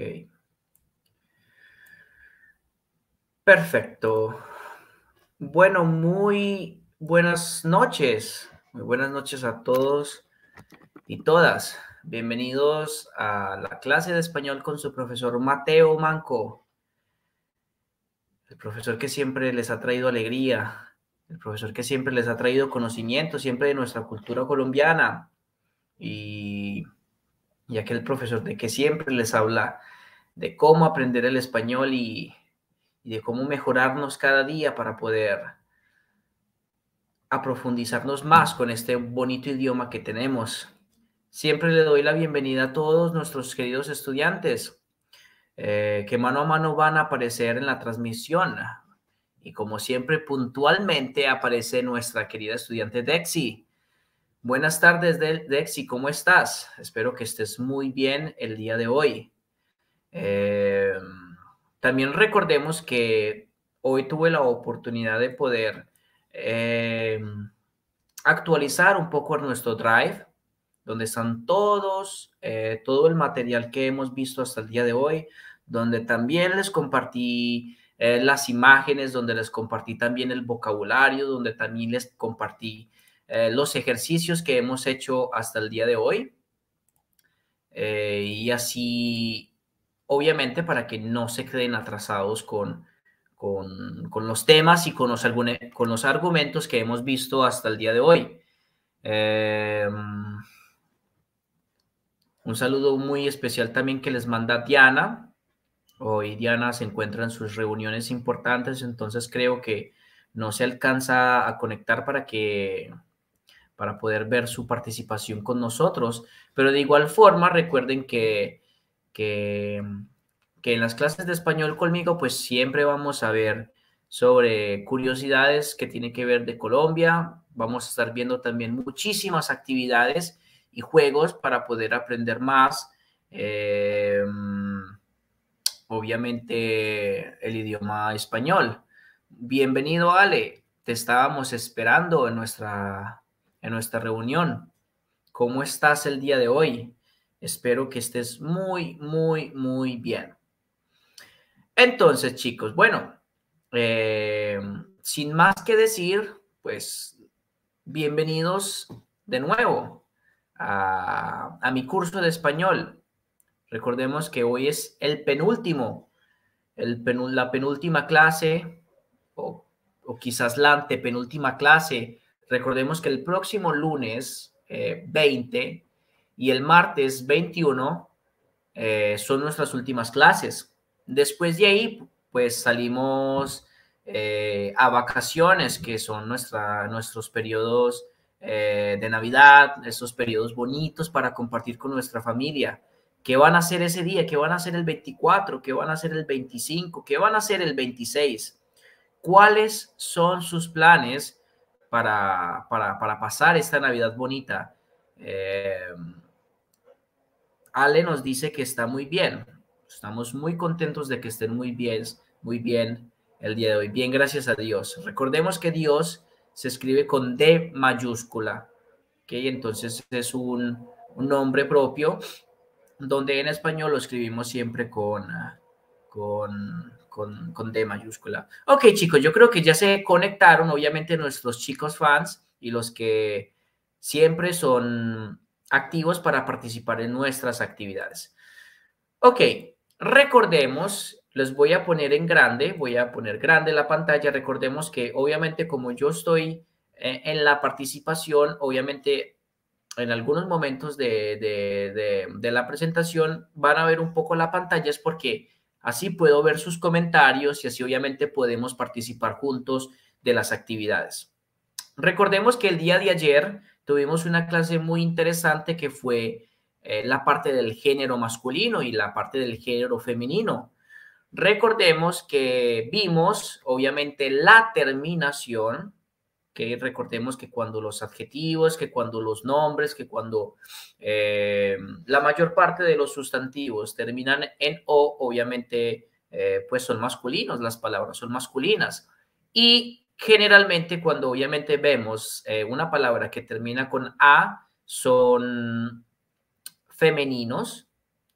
Ok. Perfecto. Bueno, muy buenas noches. Muy buenas noches a todos y todas. Bienvenidos a la clase de español con su profesor Mateo Manco, el profesor que siempre les ha traído alegría, el profesor que siempre les ha traído conocimiento, siempre de nuestra cultura colombiana y, y aquel profesor de que siempre les habla de cómo aprender el español y de cómo mejorarnos cada día para poder a profundizarnos más con este bonito idioma que tenemos. Siempre le doy la bienvenida a todos nuestros queridos estudiantes que mano a mano van a aparecer en la transmisión. Y como siempre, puntualmente aparece nuestra querida estudiante Dexy. Buenas tardes, Dexy, ¿cómo estás? Espero que estés muy bien el día de hoy. Eh, También recordemos que hoy tuve la oportunidad de poder actualizar un poco nuestro Drive, donde están todo el material que hemos visto hasta el día de hoy, donde también les compartí las imágenes, donde les compartí también el vocabulario, donde también les compartí los ejercicios que hemos hecho hasta el día de hoy. Y así, obviamente, para que no se queden atrasados con los temas y con los argumentos que hemos visto hasta el día de hoy. Un saludo muy especial también que les manda Diana. Hoy Diana se encuentra en sus reuniones importantes, entonces creo que no se alcanza a conectar para poder ver su participación con nosotros. Pero de igual forma, recuerden que, que en las clases de español conmigo, pues siempre vamos a ver sobre curiosidades que tienen que ver de Colombia. Vamos a estar viendo también muchísimas actividades y juegos para poder aprender más. Eh, Obviamente el idioma español. Bienvenido, Ale. Te estábamos esperando en nuestra reunión. ¿Cómo estás el día de hoy? Espero que estés muy, muy, muy bien. Entonces, chicos, bueno, eh, sin más que decir, pues bienvenidos de nuevo a mi curso de español. Recordemos que hoy es el penúltimo, la penúltima clase o, o quizás la antepenúltima clase. Recordemos que el próximo lunes 20 y el martes 21 son nuestras últimas clases. Después de ahí, pues salimos a vacaciones, que son nuestros periodos de Navidad, esos periodos bonitos para compartir con nuestra familia. ¿Qué van a hacer ese día? ¿Qué van a hacer el 24? ¿Qué van a hacer el 25? ¿Qué van a hacer el 26? ¿Cuáles son sus planes para pasar esta Navidad bonita? Ale nos dice que está muy bien. Estamos muy contentos de que estén muy bien el día de hoy. Bien, gracias a Dios. Recordemos que Dios se escribe con D mayúscula, ¿ok? Entonces es un nombre propio, donde en español lo escribimos siempre con D mayúscula. Ok, chicos, yo creo que ya se conectaron, obviamente, nuestros chicos fans y los que siempre son activos para participar en nuestras actividades. Ok, recordemos, les voy a poner en grande, voy a poner grande la pantalla. Recordemos que obviamente como yo estoy en la participación, obviamente en algunos momentos de la presentación van a ver un poco la pantalla, es porque así puedo ver sus comentarios y así obviamente podemos participar juntos de las actividades. Recordemos que el día de ayer tuvimos una clase muy interesante que fue la parte del género masculino y la parte del género femenino. Recordemos que vimos, obviamente, la terminación, que recordemos que cuando los adjetivos, que cuando los nombres, que cuando la mayor parte de los sustantivos terminan en o, obviamente, pues son masculinos, las palabras son masculinas. Y generalmente cuando obviamente vemos una palabra que termina con a, son femeninos,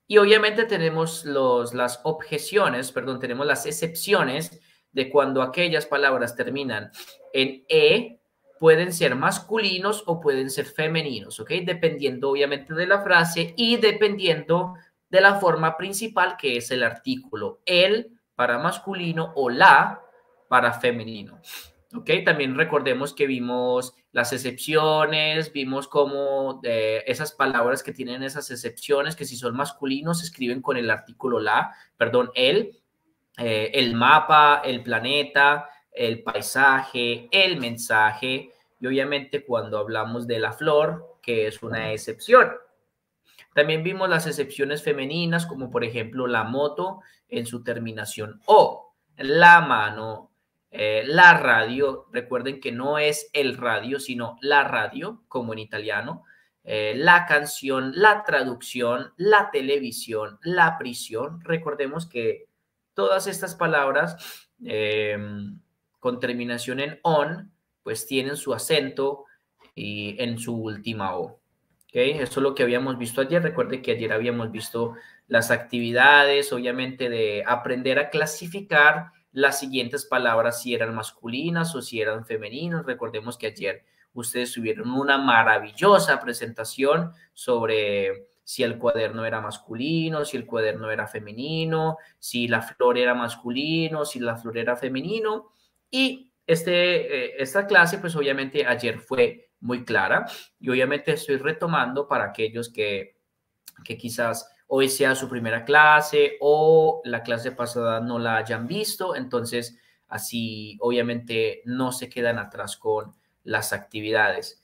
Y obviamente tenemos las objeciones, perdón, tenemos las excepciones de cuando aquellas palabras terminan en E, pueden ser masculinos o pueden ser femeninos, ¿ok? Dependiendo obviamente de la frase y dependiendo de la forma principal que es el artículo. El para masculino o la para femenino. ¿Ok? También recordemos que vimos las excepciones, vimos cómo esas palabras que tienen esas excepciones, que si son masculinos se escriben con el artículo la, perdón, el mapa, el planeta, el paisaje, el mensaje, y obviamente cuando hablamos de la flor, que es una excepción. También vimos las excepciones femeninas, como por ejemplo la moto en su terminación O, la mano, la radio. Recuerden que no es el radio, sino la radio, como en italiano. La canción, la traducción, la televisión, la prisión. Recordemos que todas estas palabras con terminación en on, pues tienen su acento y en su última O. ¿Okay? Eso es lo que habíamos visto ayer. Recuerde que ayer habíamos visto las actividades, obviamente, de aprender a clasificar las siguientes palabras, si eran masculinas o si eran femeninas. Recordemos que ayer ustedes tuvieron una maravillosa presentación sobre si el cuaderno era masculino, si el cuaderno era femenino, si la flor era masculino, si la flor era femenino. Y esta clase, pues obviamente ayer fue muy clara y obviamente estoy retomando para aquellos que quizás hoy sea su primera clase o la clase pasada no la hayan visto, entonces así obviamente no se quedan atrás con las actividades.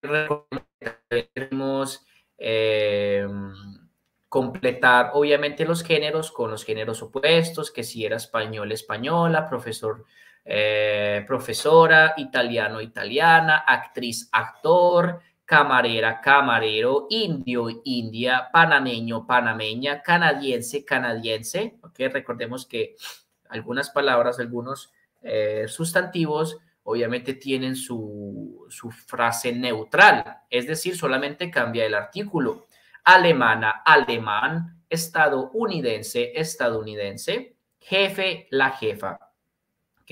Queremos completar obviamente los géneros con los géneros opuestos, que si era español, española, profesor, profesora, italiano, italiana, actriz, actor, camarera, camarero, indio, india, panameño, panameña, canadiense, canadiense. ¿Okay? Recordemos que algunas palabras, algunos sustantivos, obviamente tienen su frase neutral, es decir, solamente cambia el artículo. Alemana, alemán, estadounidense, estadounidense, jefe, la jefa. ¿Ok?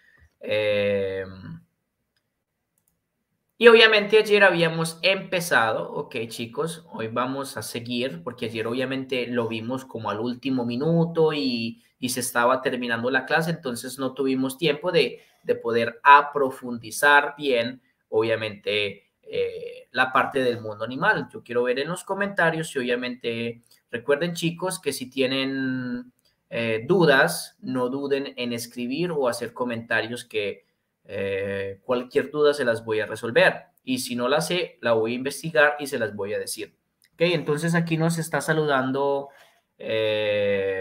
Y obviamente ayer habíamos empezado, ok chicos, hoy vamos a seguir porque ayer obviamente lo vimos como al último minuto y se estaba terminando la clase, entonces no tuvimos tiempo de poder aprofundizar bien, obviamente, la parte del mundo animal. Yo quiero ver en los comentarios y obviamente recuerden chicos que si tienen dudas, no duden en escribir o hacer comentarios que cualquier duda se las voy a resolver y si no la sé, la voy a investigar y se las voy a decir. Ok, entonces aquí nos está saludando eh,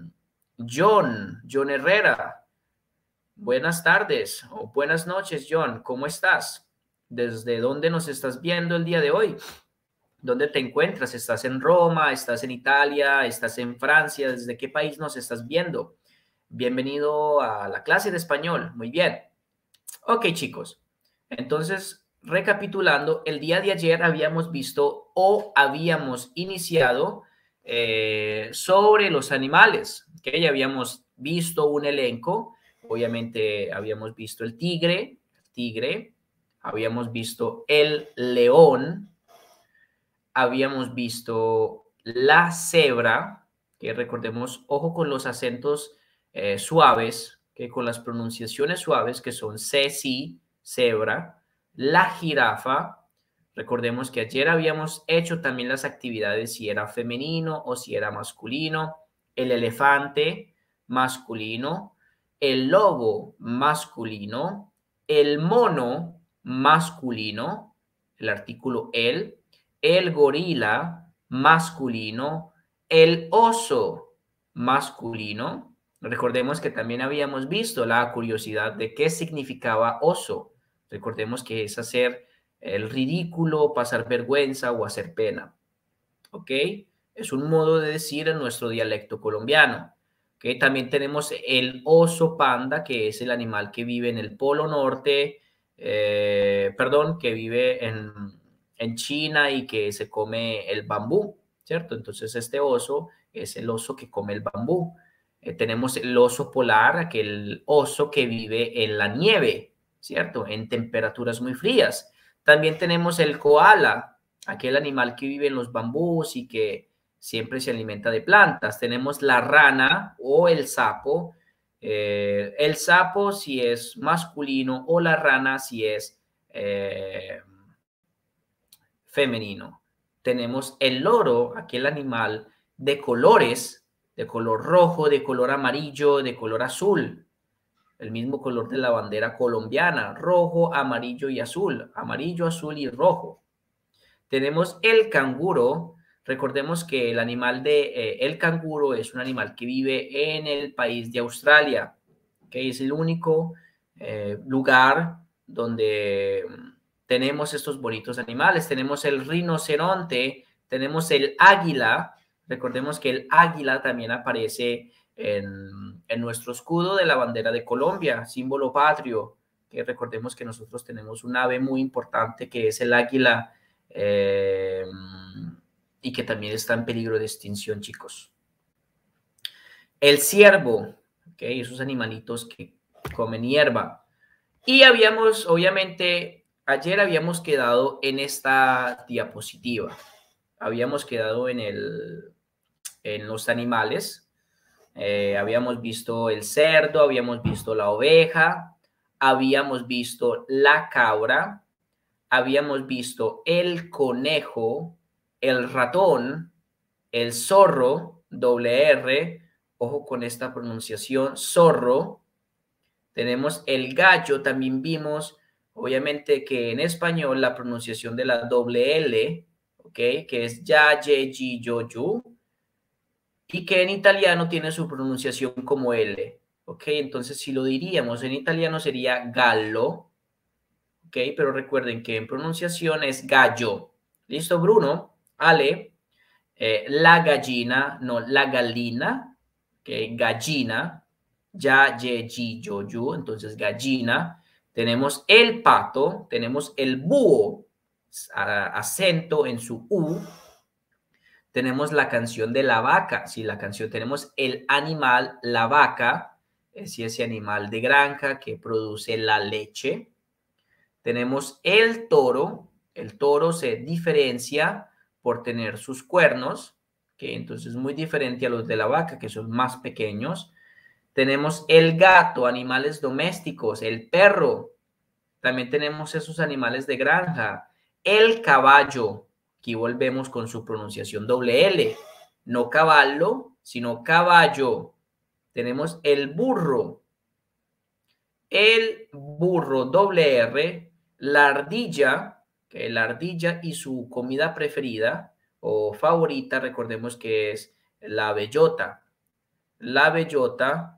John Herrera. Buenas tardes o buenas noches, John. ¿Cómo estás? ¿Desde dónde nos estás viendo el día de hoy? ¿Dónde te encuentras? ¿Estás en Roma? ¿Estás en Italia? ¿Estás en Francia? ¿Desde qué país nos estás viendo? Bienvenido a la clase de español. Muy bien. Ok, chicos. Entonces, recapitulando, el día de ayer habíamos visto o habíamos iniciado sobre los animales, que ya habíamos visto un elenco. Obviamente habíamos visto el tigre, habíamos visto el león, habíamos visto la cebra, que recordemos, ojo con los acentos suaves, que con las pronunciaciones suaves, que son ceci, cebra, la jirafa. Recordemos que ayer habíamos hecho también las actividades si era femenino o si era masculino, el elefante masculino, el lobo masculino, el mono masculino, el artículo el gorila masculino, el oso masculino. Recordemos que también habíamos visto la curiosidad de qué significaba oso. Recordemos que es hacer el ridículo, pasar vergüenza o hacer pena. ¿Ok? Es un modo de decir en nuestro dialecto colombiano. ¿Ok? También tenemos el oso panda, que es el animal que vive en el Polo Norte, perdón, que vive en China y que se come el bambú. ¿cierto? Entonces este oso es el oso que come el bambú. Tenemos el oso polar, aquel oso que vive en la nieve, ¿cierto? En temperaturas muy frías. También tenemos el koala, aquel animal que vive en los bambús y que siempre se alimenta de plantas. Tenemos la rana o el sapo si es masculino o la rana si es femenino. Tenemos el loro, aquel animal de colores, de color rojo, de color amarillo, de color azul, el mismo color de la bandera colombiana, rojo, amarillo, azul y rojo. Tenemos el canguro. Recordemos que el animal el canguro es un animal que vive en el país de Australia, que es el único lugar donde tenemos estos bonitos animales. Tenemos el rinoceronte, tenemos el águila. Recordemos que el águila también aparece en nuestro escudo de la bandera de Colombia, símbolo patrio, que recordemos que nosotros tenemos un ave muy importante que es el águila eh, y que también está en peligro de extinción, chicos. El ciervo, ¿okay? Esos animalitos que comen hierba. Y obviamente, ayer habíamos quedado en esta diapositiva. Habíamos quedado en los animales. Habíamos visto el cerdo, habíamos visto la oveja, habíamos visto la cabra, habíamos visto el conejo, el ratón, el zorro, doble R, ojo con esta pronunciación, zorro. Tenemos el gallo, también vimos, obviamente que en español la pronunciación de la doble L, ¿ok? Que es ya, ye, ji, yo, yu, y que en italiano tiene su pronunciación como L, ¿ok? Entonces si lo diríamos en italiano sería gallo, ¿ok? Pero recuerden que en pronunciación es gallo. ¿Listo, Bruno? Ale, la gallina, no, la gallina, ¿ok? Gallina, ya, ye, ji, yo, yu, entonces gallina. Tenemos el pato, tenemos el búho, acento en su U. Tenemos la canción de la vaca, sí, la canción, tenemos el animal, la vaca, es ese animal de granja que produce la leche. Tenemos el toro se diferencia por tener sus cuernos, que entonces es muy diferente a los de la vaca, que son más pequeños. Tenemos el gato, animales domésticos, el perro, también tenemos esos animales de granja, el caballo, aquí volvemos con su pronunciación doble L, no caballo, sino caballo. Tenemos el burro doble R, la ardilla, que la ardilla y su comida preferida o favorita, recordemos que es la bellota. La bellota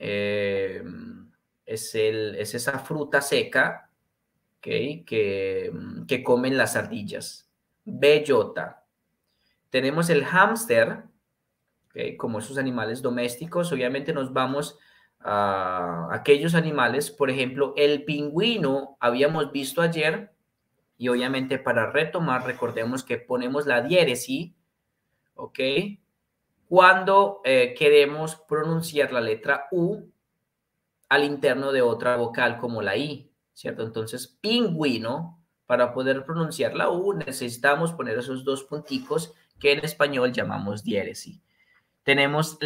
es esa fruta seca, ¿okay? Que comen las ardillas. Bellota. Tenemos el hámster, ¿okay? Como esos animales domésticos. Obviamente nos vamos a aquellos animales, por ejemplo, el pingüino, habíamos visto ayer, y obviamente para retomar, recordemos que ponemos la diéresis, ¿ok? Cuando queremos pronunciar la letra U al interno de otra vocal como la I, ¿cierto? Entonces, pingüino, para poder pronunciar la U necesitamos poner esos dos punticos que en español llamamos diéresis. Tenemos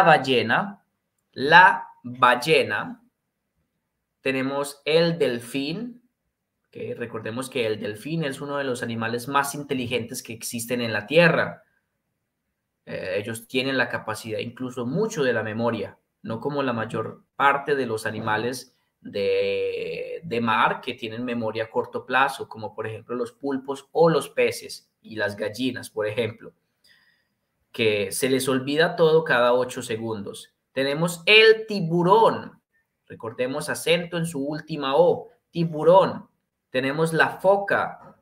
la ballena, tenemos el delfín, que recordemos que el delfín es uno de los animales más inteligentes que existen en la Tierra. Ellos tienen la capacidad, incluso mucho de la memoria, no como la mayor parte de los animales de mar que tienen memoria a corto plazo, como por ejemplo los pulpos o los peces y las gallinas, por ejemplo, que se les olvida todo cada 8 segundos. Tenemos el tiburón, recordemos acento en su última O, tiburón. Tenemos la foca,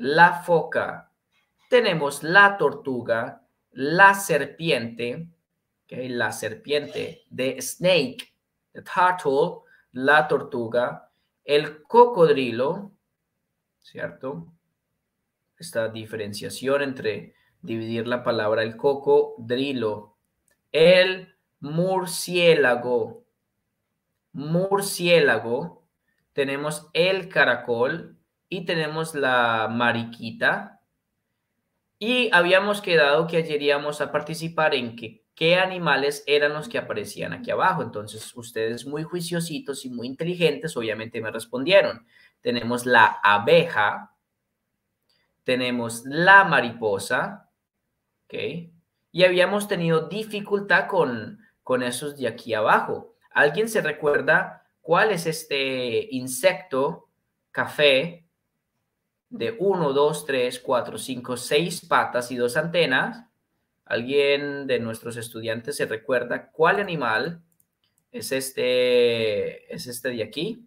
tenemos la tortuga, la serpiente, ¿okay? La serpiente de snake, the turtle, la tortuga, el cocodrilo, ¿cierto? Esta diferenciación entre dividir la palabra el cocodrilo. El murciélago. Murciélago. Tenemos el caracol y tenemos la mariquita. Y habíamos quedado que ayer íbamos a participar en qué animales eran los que aparecían aquí abajo. Entonces, ustedes muy juiciositos y muy inteligentes, obviamente me respondieron. Tenemos la abeja, tenemos la mariposa, ¿ok? Y habíamos tenido dificultad con esos de aquí abajo. ¿Alguien se recuerda cuál es este insecto café de 1, 2, 3, 4, 5, 6 patas y 2 antenas? ¿Alguien de nuestros estudiantes se recuerda cuál animal es este de aquí?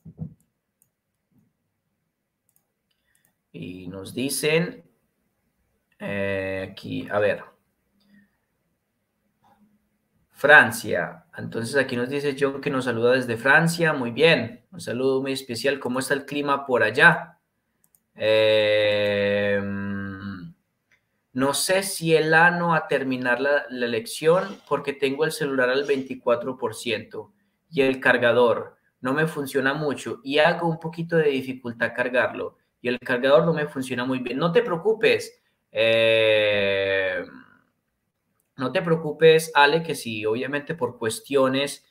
Y nos dicen aquí, a ver, Francia. Entonces aquí nos dice John que nos saluda desde Francia. Muy bien, un saludo muy especial. ¿Cómo está el clima por allá? No sé si el ano a terminar la lección porque tengo el celular al 24% y el cargador no me funciona mucho y hago un poquito de dificultad cargarlo y el cargador no me funciona muy bien. No te preocupes, no te preocupes, Ale, que si obviamente por cuestiones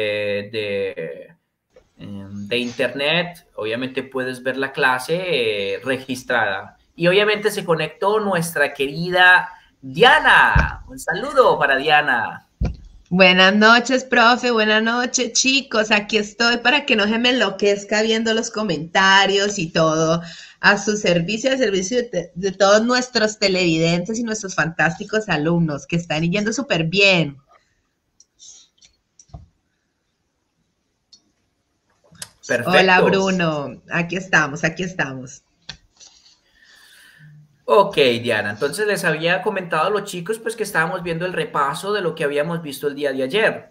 de internet, obviamente puedes ver la clase registrada. Y obviamente se conectó nuestra querida Diana. Un saludo para Diana. Buenas noches, profe. Buenas noches, chicos. Aquí estoy para que no se me enloquezca viendo los comentarios y todo. A su servicio, al servicio de todos nuestros televidentes y nuestros fantásticos alumnos que están yendo súper bien. Perfecto. Hola, Bruno. Aquí estamos, aquí estamos. Ok, Diana. Entonces les había comentado a los chicos pues que estábamos viendo el repaso de lo que habíamos visto el día de ayer.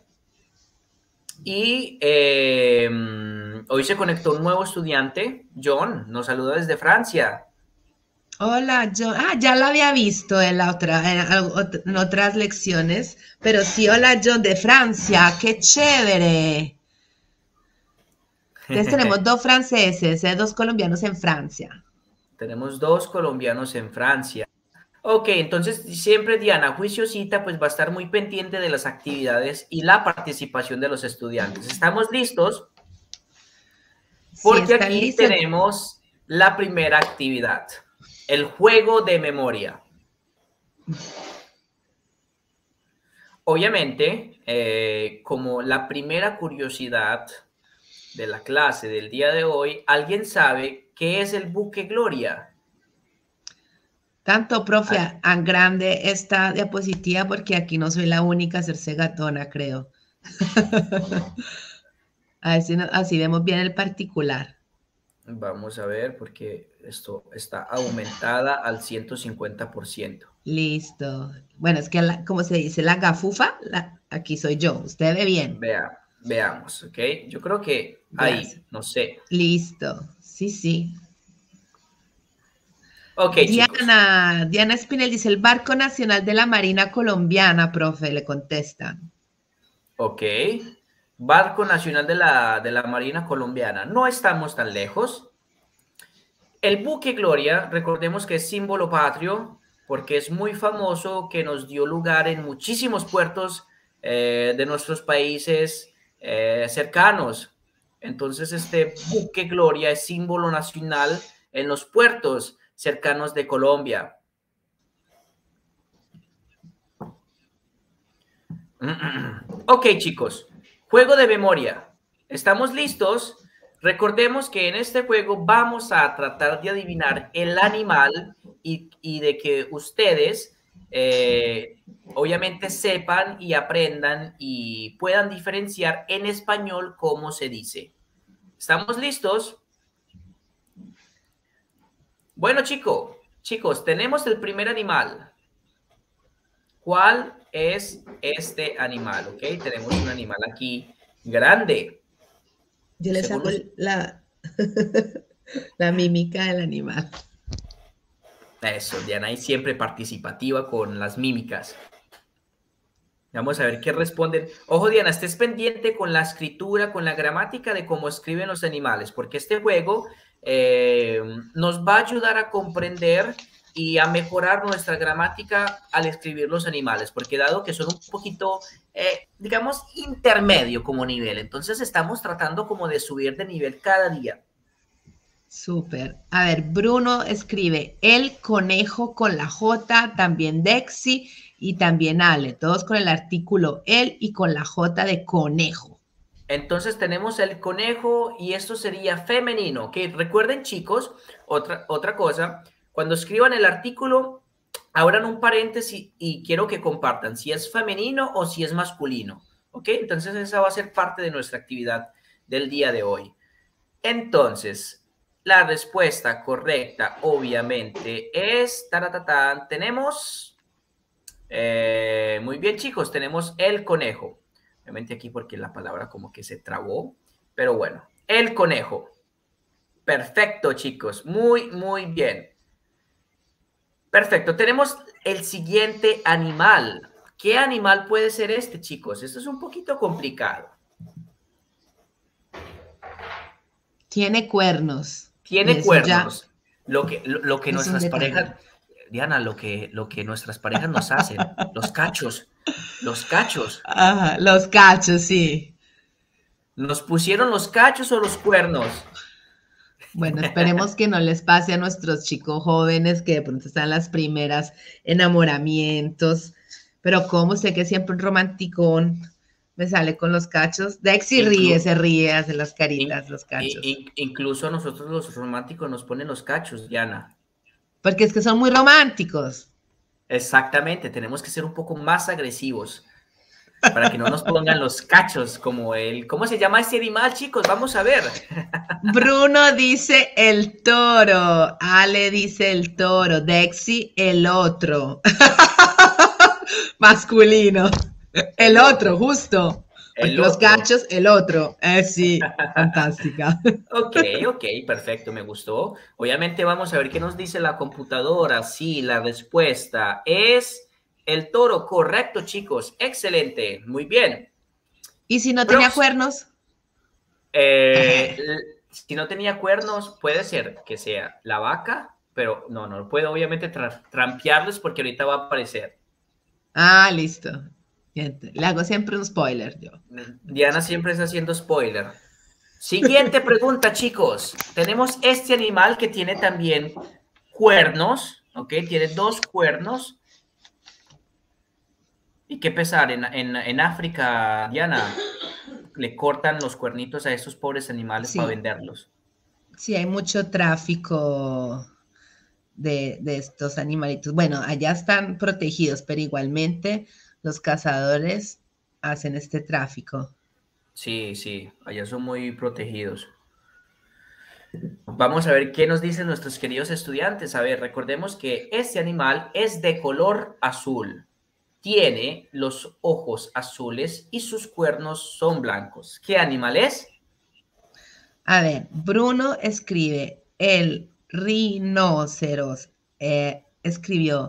Y hoy se conectó un nuevo estudiante, John, nos saluda desde Francia. Hola, John. Ya lo había visto en en otras lecciones, pero sí, hola, John de Francia. Qué chévere. Entonces tenemos dos franceses, dos colombianos en Francia. Tenemos 2 colombianos en Francia. Ok, entonces siempre Diana, juiciosita, pues va a estar muy pendiente de las actividades y la participación de los estudiantes. ¿Estamos listos? Sí, Porque están aquí listos. tenemos la primera actividad, el juego de memoria. Obviamente, como la primera curiosidad de la clase del día de hoy, ¿alguien sabe qué es el buque Gloria? Tanto, profe, a grande esta diapositiva porque aquí no soy la única a hacerse gatona, creo. A ver si así vemos bien el particular. Vamos a ver porque esto está aumentada al 150%. Listo. Bueno, es que, como se dice, la gafufa, aquí soy yo. Usted ve bien. Veamos, ¿ok? Yo creo que Gracias. ahí, no sé. Listo. Sí, sí. Ok, chicos. Diana Espinel dice, el Barco Nacional de la Marina Colombiana, profe, le contestan. Ok. Barco Nacional de la Marina Colombiana. No estamos tan lejos. El buque Gloria, recordemos que es símbolo patrio porque es muy famoso, que nos dio lugar en muchísimos puertos de nuestros países cercanos. Entonces, este buque Gloria es símbolo nacional en los puertos cercanos de Colombia. Ok, chicos, juego de memoria. ¿Estamos listos? Recordemos que en este juego vamos a tratar de adivinar el animal y de que ustedes obviamente sepan y aprendan y puedan diferenciar en español cómo se dice. ¿Estamos listos? Bueno, chicos, tenemos el primer animal. ¿Cuál es este animal? Ok, tenemos un animal aquí grande. Yo le Según saco la, la mímica del animal. Eso, Diana, y siempre participativa con las mímicas. Vamos a ver qué responden. Ojo, Diana, estés pendiente con la escritura, con la gramática de cómo escriben los animales, porque este juego nos va a ayudar a comprender y a mejorar nuestra gramática al escribir los animales, porque dado que son un poquito, digamos, intermedio como nivel, entonces estamos tratando como de subir de nivel cada día. Súper. A ver, Bruno escribe el conejo con la J, también Dexy y también Ale, todos con el artículo el y con la J de conejo. Entonces tenemos el conejo y esto sería femenino. Que recuerden, chicos, otra cosa, cuando escriban el artículo, abran un paréntesis y quiero que compartan si es femenino o si es masculino. ¿Ok? Entonces esa va a ser parte de nuestra actividad del día de hoy. Entonces, la respuesta correcta, obviamente, es, taratatán, tenemos, muy bien, chicos, tenemos el conejo. Obviamente aquí porque la palabra como que se trabó, pero bueno, el conejo. Perfecto, chicos, muy, muy bien. Perfecto, tenemos el siguiente animal. ¿Qué animal puede ser este, chicos? Esto es un poquito complicado. Tiene cuernos y Tiene eso ya cuernos. Lo que es un nuestras detalle. parejas, Diana, lo que nuestras parejas nos hacen, los cachos, los cachos. Ajá, los cachos, sí. ¿Nos pusieron los cachos o los cuernos? Bueno, esperemos que no les pase a nuestros chicos jóvenes que de pronto están en las primeras enamoramientos, pero como sé que siempre un romanticón me sale con los cachos. Dexy ríe, Inclu- se ríe, hace las in- caritas, los cachos. incluso a nosotros los románticos nos ponen los cachos, Diana. Porque es que son muy románticos. Exactamente, tenemos que ser un poco más agresivos para que no nos pongan los cachos como el... ¿Cómo se llama este animal, chicos? Vamos a ver. Bruno dice el toro, Ale dice el toro, Dexy el otro. Masculino. El El otro, otro, justo. Porque el los otro. cachos, el otro. Sí, fantástica. Ok, ok, perfecto, me gustó. Obviamente vamos a ver qué nos dice la computadora. Sí, la respuesta es el toro. Correcto, chicos. Excelente. Muy bien. ¿Y si no tenía Prox, cuernos? eh, si no tenía cuernos, puede ser que sea la vaca, pero no puedo obviamente trampearles porque ahorita va a aparecer. Ah, listo. Le hago siempre un spoiler yo. Diana siempre está haciendo spoiler. Siguiente pregunta, chicos. Tenemos este animal que tiene también cuernos, ¿ok? Tiene dos cuernos. Y qué pesar, en África, Diana, le cortan los cuernitos a esos pobres animales para Sí, venderlos. sí, hay mucho tráfico de estos animalitos. Bueno, allá están protegidos, pero igualmente los cazadores hacen este tráfico. Sí, sí, allá son muy protegidos. Vamos a ver qué nos dicen nuestros queridos estudiantes. A ver, recordemos que este animal es de color azul. Tiene los ojos azules y sus cuernos son blancos. ¿Qué animal es? A ver, Bruno escribe el rinoceros. Escribió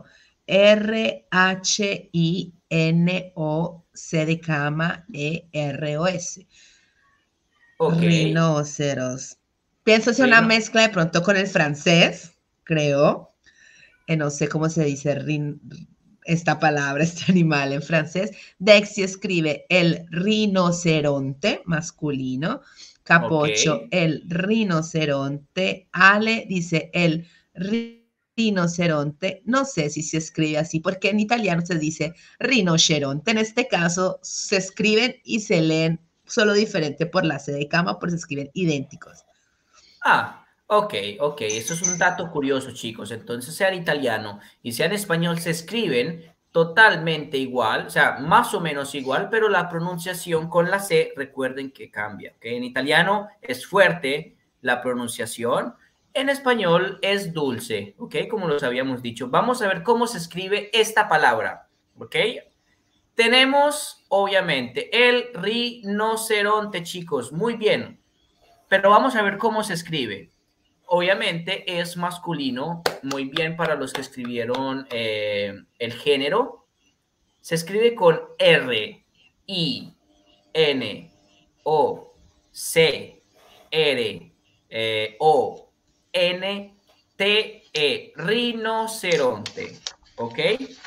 R-H-I-N-O-C de cama E-R-O-S. Ok, Rinoceros. Pienso hacer una Rino. mezcla de pronto con el francés, creo. No sé cómo se dice esta palabra, este animal en francés. Dexy escribe el rinoceronte masculino. Ok. Capocho, el rinoceronte. Ale dice el rinoceronte. No sé si se escribe así, porque en italiano se dice rinoceronte. En este caso se escriben y se leen solo diferente por la C de cama, pero se escriben idénticos. Ok, ok. Eso es un dato curioso, chicos. Entonces, sea en italiano y sea en español, se escriben totalmente igual, o sea, más o menos igual, pero la pronunciación con la C, recuerden que cambia. ¿Ok? En italiano es fuerte la pronunciación, en español es dulce, ¿ok? Como los habíamos dicho. Vamos a ver cómo se escribe esta palabra, ¿ok? Tenemos, obviamente, el rinoceronte, chicos. Muy bien, pero vamos a ver cómo se escribe. obviamente es masculino. Muy bien para los que escribieron el género. Se escribe con R, I, N, O, C, R, O, N, T, E. Rinoceronte. ¿Ok?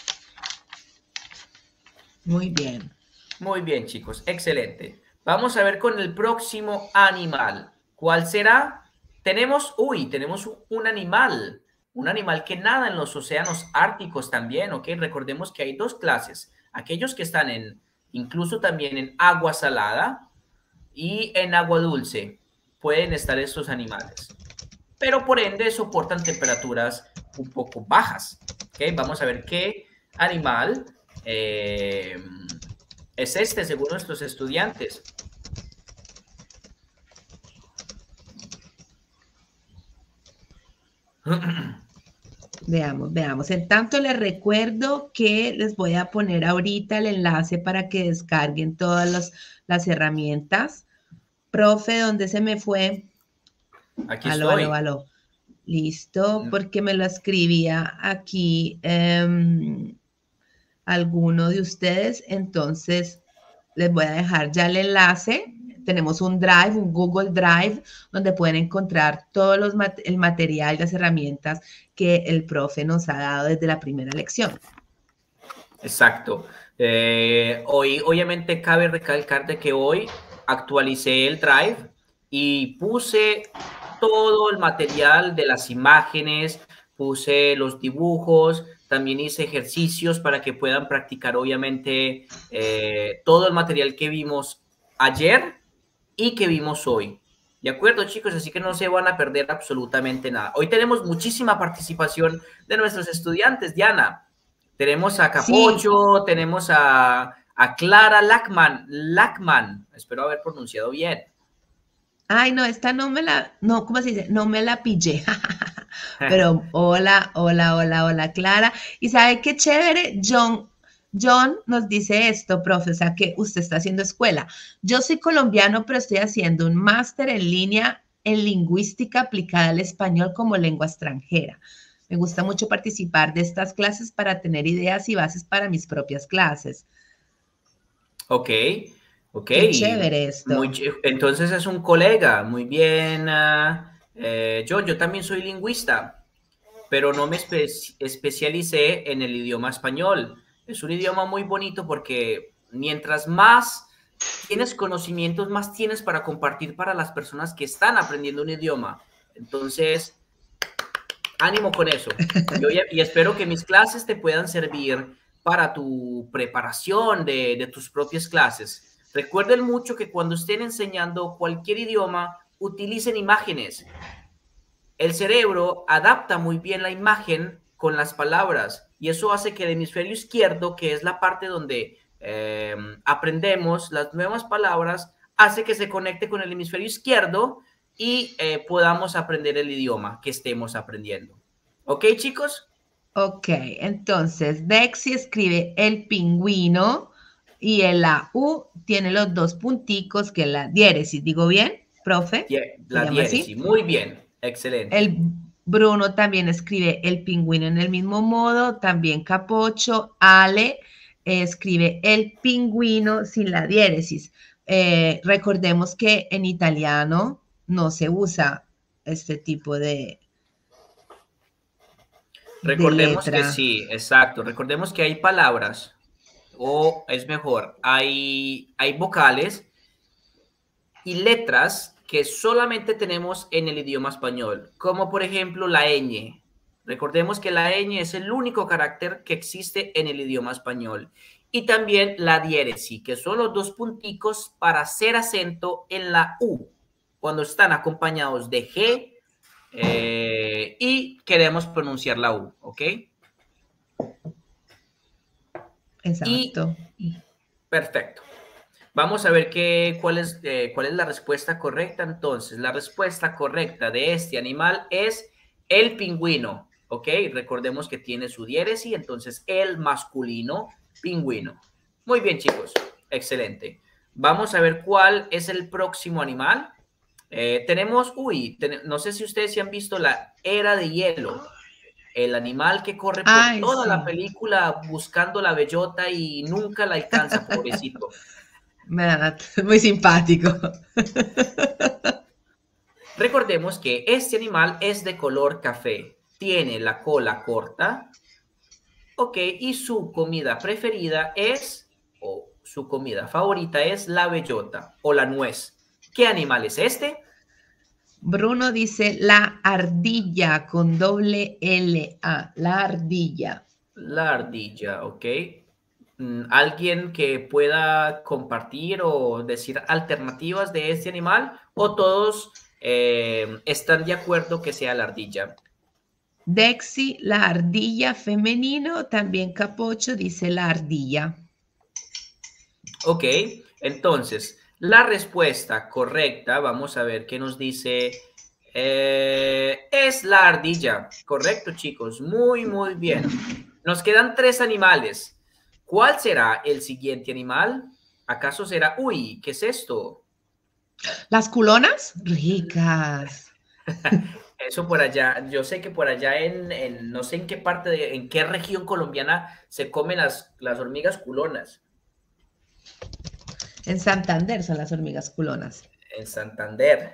Muy bien. Muy bien, chicos. Excelente. Vamos a ver con el próximo animal. ¿Cuál será? Tenemos un animal. Un animal que nada en los océanos árticos también, ¿ok? Recordemos que hay dos clases. Aquellos que están incluso también en agua salada y en agua dulce. Pueden estar estos animales. Pero por ende soportan temperaturas un poco bajas. ¿Ok? Vamos a ver qué animal es este, según nuestros estudiantes. Veamos, veamos. En tanto les recuerdo que les voy a poner ahorita el enlace para que descarguen todas las herramientas. Profe, ¿dónde se me fue? Aquí Aló, aló, estoy. aló. Listo, porque me lo escribía aquí alguno de ustedes. Entonces, les voy a dejar ya el enlace. Tenemos un Drive, un Google Drive, donde pueden encontrar el material y las herramientas que el profe nos ha dado desde la primera lección. Exacto. Hoy, obviamente, cabe recalcar de que hoy actualicé el Drive y puse todo el material de las imágenes, puse los dibujos, también hice ejercicios para que puedan practicar, obviamente, todo el material que vimos ayer y que vimos hoy. ¿De acuerdo, chicos? Así que no se van a perder absolutamente nada. Hoy tenemos muchísima participación de nuestros estudiantes, Diana. Tenemos a Sí. Capocho, tenemos a Clara Lackman, espero haber pronunciado bien. Ay, no, esta no me la, no, ¿cómo se dice? No me la pillé. Pero hola, hola, hola, hola, Clara. Y sabe qué chévere, John nos dice esto, profe, o sea que usted está haciendo escuela. Yo soy colombiano, pero estoy haciendo un máster en línea en lingüística aplicada al español como lengua extranjera. Me gusta mucho participar de estas clases para tener ideas y bases para mis propias clases. Ok, ok. Qué chévere Muy, esto. entonces es un colega, muy bien. Yo también soy lingüista, pero no me especialicé en el idioma español. Es un idioma muy bonito porque mientras más tienes conocimientos, más tienes para compartir para las personas que están aprendiendo un idioma. Entonces, ánimo con eso. Y espero que mis clases te puedan servir para tu preparación de tus propias clases. Recuerden mucho que cuando estén enseñando cualquier idioma, utilicen imágenes. El cerebro adapta muy bien la imagen con las palabras y eso hace que el hemisferio izquierdo, que es la parte donde aprendemos las nuevas palabras, hace que se conecte con el hemisferio izquierdo y podamos aprender el idioma que estemos aprendiendo. ¿Ok, chicos? Ok, entonces Dexy escribe el pingüino y en la U tiene los dos punticos que es la diéresis. ¿Digo bien, profe? ¿Se La llama diéresis. así? Muy bien. Excelente. El Bruno también escribe el pingüino en el mismo modo. También Capocho. Ale escribe el pingüino sin la diéresis. Recordemos que en italiano no se usa este tipo de Recordemos que letra. sí, exacto. Recordemos que hay palabras, o es mejor, hay vocales y letras que solamente tenemos en el idioma español, como por ejemplo la ñ. Recordemos que la ñ es el único carácter que existe en el idioma español. Y también la diéresis, que son los dos punticos para hacer acento en la U, cuando están acompañados de G y queremos pronunciar la U, ¿ok? Y Exacto. perfecto. Vamos a ver cuál es la respuesta correcta. Entonces, la respuesta correcta de este animal es el pingüino, ¿ok? Recordemos que tiene su diéresis, entonces el masculino pingüino. Muy bien, chicos. Excelente. Vamos a ver cuál es el próximo animal. Tenemos, no sé si ustedes se han visto la Era de Hielo, el animal que corre por Ay, toda la sí. película buscando la bellota y nunca la alcanza, pobrecito. Muy simpático. Recordemos que este animal es de color café, tiene la cola corta, ok, y su comida preferida es, o su comida favorita es la bellota o la nuez. ¿Qué animal es este? Bruno dice la ardilla con doble L-A, la ardilla. La ardilla, ok. ¿Alguien que pueda compartir o decir alternativas de este animal? ¿O todos están de acuerdo que sea la ardilla? Dexy, la ardilla femenino, también Capocho dice la ardilla. Ok, entonces, la respuesta correcta, vamos a ver qué nos dice, es la ardilla. Correcto, chicos, muy, muy bien. Nos quedan 3 animales. ¿Cuál será el siguiente animal? ¿Acaso será, uy, ¿qué es esto? Las culonas, ricas. Eso por allá, yo sé que por allá no sé en qué parte, en qué región colombiana se comen las hormigas culonas. En Santander son las hormigas culonas. En Santander.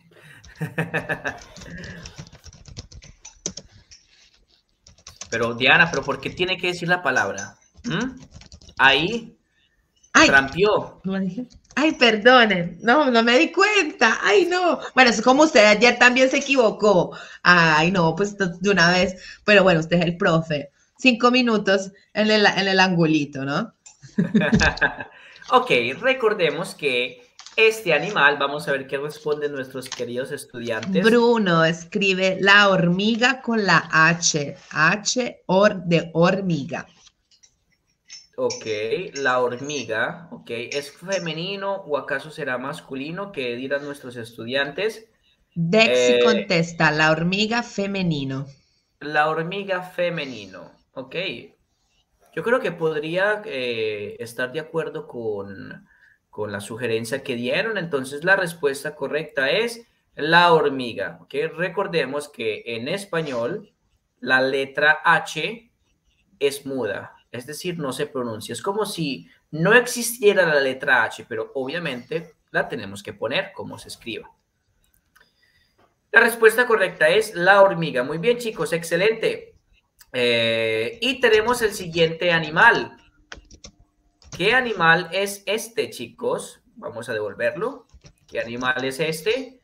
Pero Diana, ¿pero por qué tiene que decir la palabra? ¿Mm? Ahí, ¡Ay! trampió. ¿Cómo dije? Ay, perdonen, no, no me di cuenta. Ay, no. Bueno, es como usted ayer también se equivocó. Ay, no, pues de una vez. Pero bueno, usted es el profe. 5 minutos en el angulito, ¿no? Ok, recordemos que este animal, vamos a ver qué responden nuestros queridos estudiantes. Bruno escribe la hormiga con la H. De hormiga. Ok, la hormiga, ok, ¿es femenino o acaso será masculino? ¿Qué dirán nuestros estudiantes? Dexy Eh, contesta, la hormiga femenino. la hormiga femenino, ok. Yo creo que podría estar de acuerdo con la sugerencia que dieron. Entonces, la respuesta correcta es la hormiga. ¿Ok? Recordemos que en español la letra H es muda, es decir, no se pronuncia. Es como si no existiera la letra H, pero obviamente la tenemos que poner como se escriba. La respuesta correcta es la hormiga. Muy bien, chicos, excelente. Y tenemos el siguiente animal. ¿Qué animal es este, chicos? Vamos a devolverlo. ¿Qué animal es este?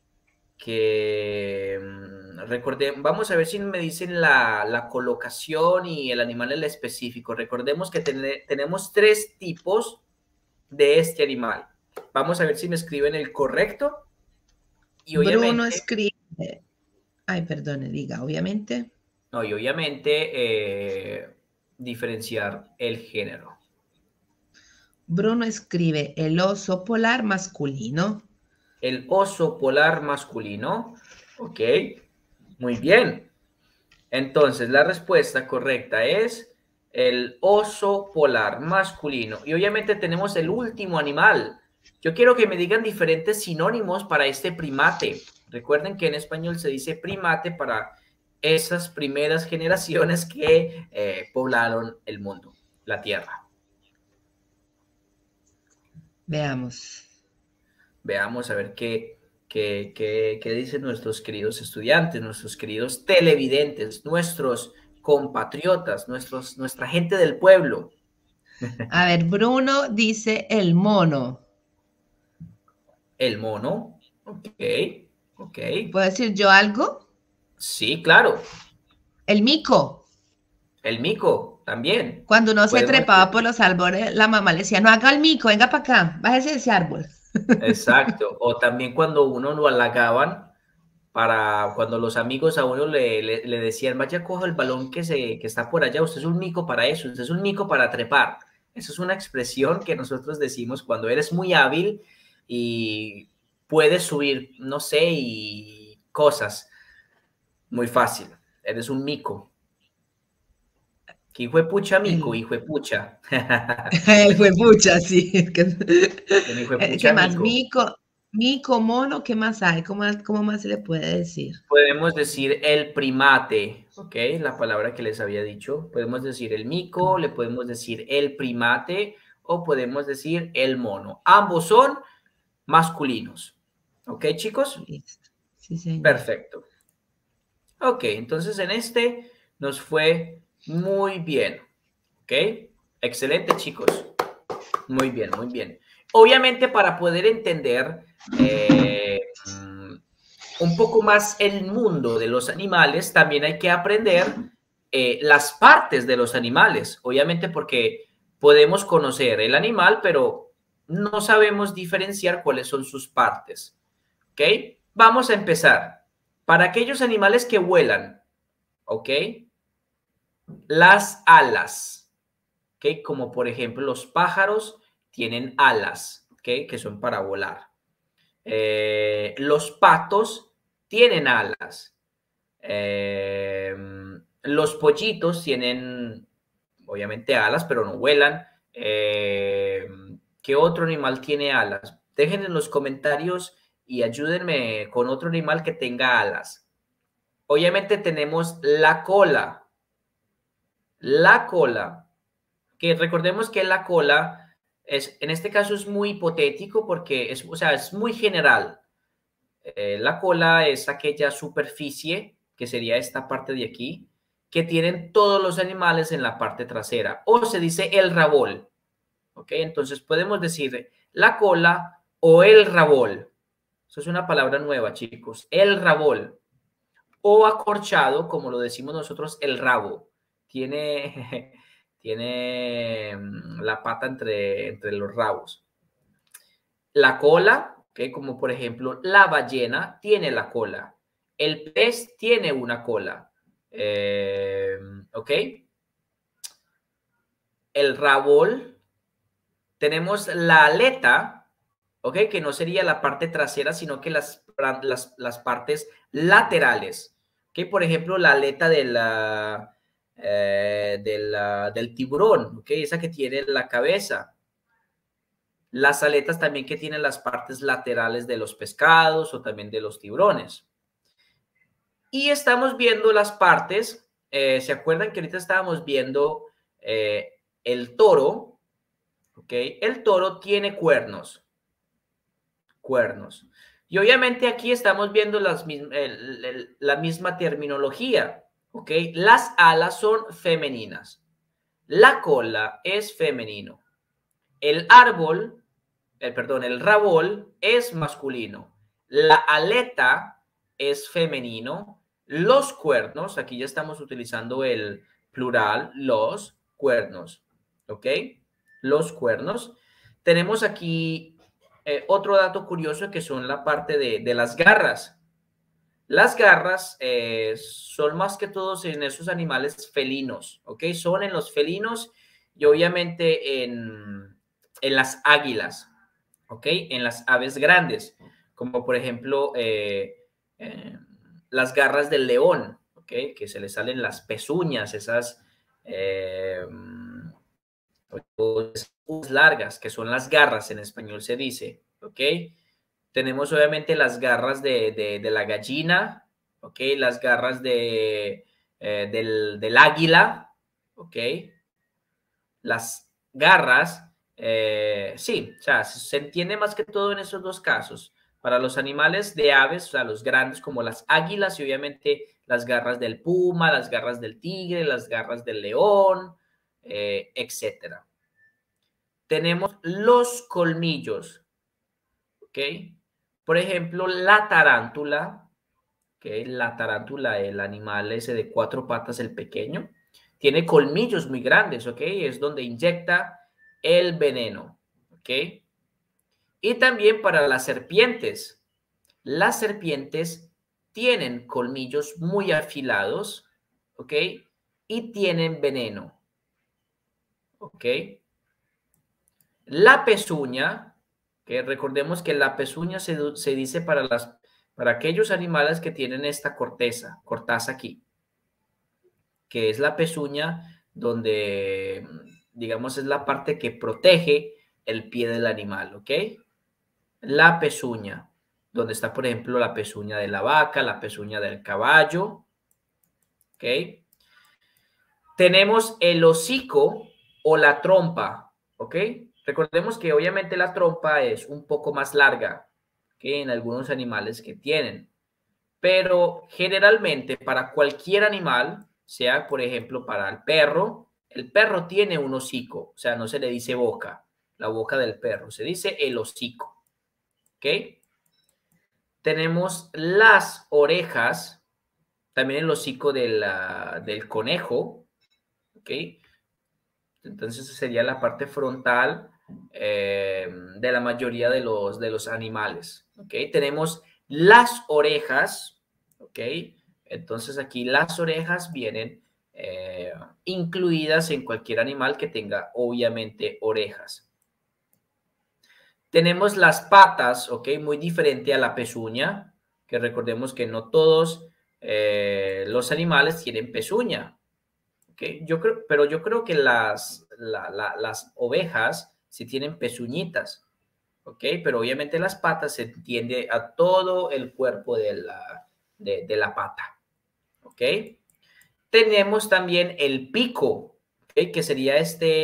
Que vamos a ver si me dicen la colocación y el animal en el específico. Recordemos que tenemos 3 tipos de este animal. Vamos a ver si me escriben el correcto. Y Bruno obviamente, escribe, ay, perdone, diga, obviamente. no, y obviamente diferenciar el género. Bruno escribe el oso polar masculino. El oso polar masculino. Ok, muy bien. Entonces, la respuesta correcta es el oso polar masculino. Y obviamente tenemos el último animal. Yo quiero que me digan diferentes sinónimos para este primate. Recuerden que en español se dice primate para esas primeras generaciones que poblaron el mundo, la Tierra. Veamos. Veamos a ver qué dicen nuestros queridos estudiantes, nuestros queridos televidentes, nuestros compatriotas, nuestra gente del pueblo. A ver, Bruno dice el mono. El mono, ok, ok. ¿Puedo decir yo algo? Sí, claro. El mico. El mico también. Cuando uno se Podemos trepaba por los árboles, la mamá le decía, no haga el mico, venga para acá, bájese de ese árbol. exacto. O también cuando uno lo halagaban, para cuando los amigos a uno le decían, vaya, coja el balón que está por allá, usted es un mico para eso, usted es un mico para trepar. Eso es una expresión que nosotros decimos cuando eres muy hábil y puedes subir, no sé, y cosas muy fácil. Eres un mico. Que hijo de pucha, mico, El, hijo de pucha. el juepucha, sí. Un hijo de ¿Qué pucha, más? mico. Mico. Mico, mono, ¿qué más hay? ¿Cómo más se le puede decir? Podemos decir el primate, ¿ok? La palabra que les había dicho. Podemos decir el mico, le podemos decir el primate o podemos decir el mono. Ambos son masculinos. ¿Ok, chicos? Listo. Sí, señor. Perfecto. Ok, entonces en este nos fue muy bien. ¿Ok? Excelente, chicos. Muy bien, muy bien. Obviamente para poder entender un poco más el mundo de los animales, también hay que aprender las partes de los animales, obviamente porque podemos conocer el animal, pero no sabemos diferenciar cuáles son sus partes. ¿Ok? Vamos a empezar. Para aquellos animales que vuelan, ¿ok? Las alas, ¿ok? Como por ejemplo los pájaros tienen alas, ¿ok? Que son para volar. Los patos tienen alas. Eh, los pollitos tienen, obviamente, alas, pero no vuelan. ¿Qué otro animal tiene alas? Dejen en los comentarios y ayúdenme con otro animal que tenga alas. Obviamente tenemos la cola. La cola, que recordemos que la cola es, en este caso es muy hipotético porque es, o sea, es muy general. La cola es aquella superficie, que sería esta parte de aquí, que tienen todos los animales en la parte trasera, o se dice el rabol, ¿ok? Entonces podemos decir la cola o el rabol. Eso es una palabra nueva, chicos. El rabol. O acorchado, como lo decimos nosotros, el rabo. Tiene, tiene la pata entre los rabos. La cola, que como por ejemplo la ballena tiene la cola. El pez tiene una cola. ¿Ok? El rabol, tenemos la aleta, ¿ok? Que no sería la parte trasera, sino que las partes laterales. ¿Ok? Por ejemplo, la aleta del tiburón, ¿ok? Esa que tiene la cabeza. Las aletas también que tienen las partes laterales de los pescados o también de los tiburones. Y estamos viendo las partes, ¿se acuerdan que ahorita estábamos viendo el toro? ¿Ok? El toro tiene cuernos, cuernos. Y obviamente aquí estamos viendo la misma terminología, ¿ok? Las alas son femeninas, la cola es femenino, el árbol perdón, el rabol es masculino, la aleta es femenino, los cuernos, aquí ya estamos utilizando el plural, los cuernos, ¿ok? Los cuernos. Tenemos aquí otro dato curioso que son la parte de las garras. Las garras son más que todos en esos animales felinos, ¿ok? Son en los felinos y obviamente en las águilas. ¿Ok? En las aves grandes, como por ejemplo las garras del león, ¿ok? Que se le salen las pezuñas, esas largas, que son las garras, en español se dice, ¿ok? Tenemos obviamente las garras de la gallina, ¿ok? Las garras del águila, ¿ok? Las garras, sí, o sea, se entiende más que todo en esos dos casos. Para los animales de aves, o sea, los grandes como las águilas y obviamente las garras del puma, las garras del tigre, las garras del león, etcétera. Tenemos los colmillos, ¿ok? Por ejemplo, la tarántula, ¿ok? La tarántula, el animal ese de cuatro patas, el pequeño, tiene colmillos muy grandes, ¿ok? Es donde inyecta el veneno, ¿ok? Y también para las serpientes tienen colmillos muy afilados, ¿ok? Y tienen veneno, ¿ok? La pezuña, que recordemos que la pezuña se dice para aquellos animales que tienen esta cortaza aquí, que es la pezuña donde, digamos, es la parte que protege el pie del animal, ¿ok? la pezuña, donde está, por ejemplo, la pezuña de la vaca, la pezuña del caballo, ¿ok? Tenemos el hocico o la trompa, ¿ok? Recordemos que obviamente la trompa es un poco más larga que en algunos animales que tienen, pero generalmente para cualquier animal, sea por ejemplo para el perro tiene un hocico, o sea, no se le dice boca, la boca del perro, se dice el hocico, ¿ok? Tenemos las orejas, también el hocico del conejo, ¿ok? Entonces sería la parte frontal de la mayoría de los animales, ¿ok? Tenemos las orejas, ¿ok? Entonces aquí las orejas vienen incluidas en cualquier animal que tenga obviamente orejas. Tenemos las patas, ¿ok? Muy diferente a la pezuña, que recordemos que no todos los animales tienen pezuña, ¿ok? Pero yo creo que las ovejas sí tienen pezuñitas, ¿ok? Pero obviamente las patas se entiende a todo el cuerpo de la pata, ¿ok? Tenemos también el pico, ¿ok? Que sería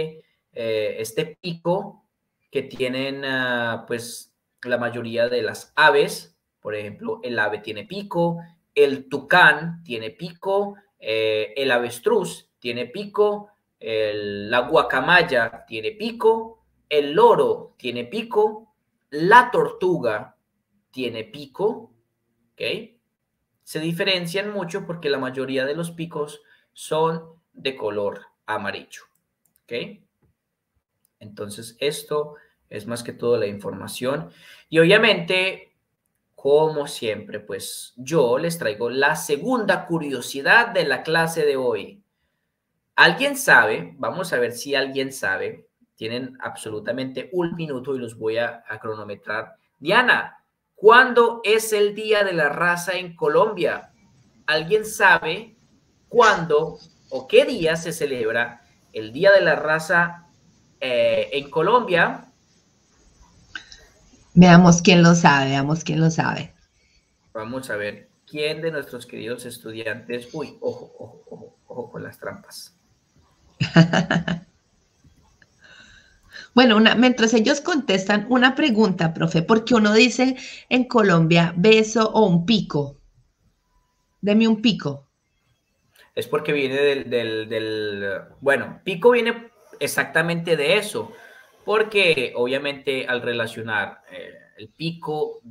este pico que tienen pues la mayoría de las aves. Por ejemplo, el ave tiene pico, el tucán tiene pico, el avestruz tiene pico, la guacamaya tiene pico, el loro tiene pico, la tortuga tiene pico, ¿ok? Se diferencian mucho porque la mayoría de los picos son de color amarillo, ¿ok? Entonces esto es más que todo la información y obviamente, como siempre, pues yo les traigo la segunda curiosidad de la clase de hoy. ¿Alguien sabe? Vamos a ver si alguien sabe. Tienen absolutamente un minuto y los voy a cronometrar. Diana, ¿cuándo es el Día de la Raza en Colombia? ¿Alguien sabe cuándo o qué día se celebra el Día de la Raza en Colombia? Veamos quién lo sabe, veamos quién lo sabe. Vamos a ver quién de nuestros queridos estudiantes. Uy, ojo, ojo, ojo, ojo con las trampas. Bueno, mientras ellos contestan una pregunta, profe, porque uno dice en Colombia beso o un pico. Deme un pico. Es porque viene bueno, pico viene exactamente de eso, porque obviamente al relacionar el pico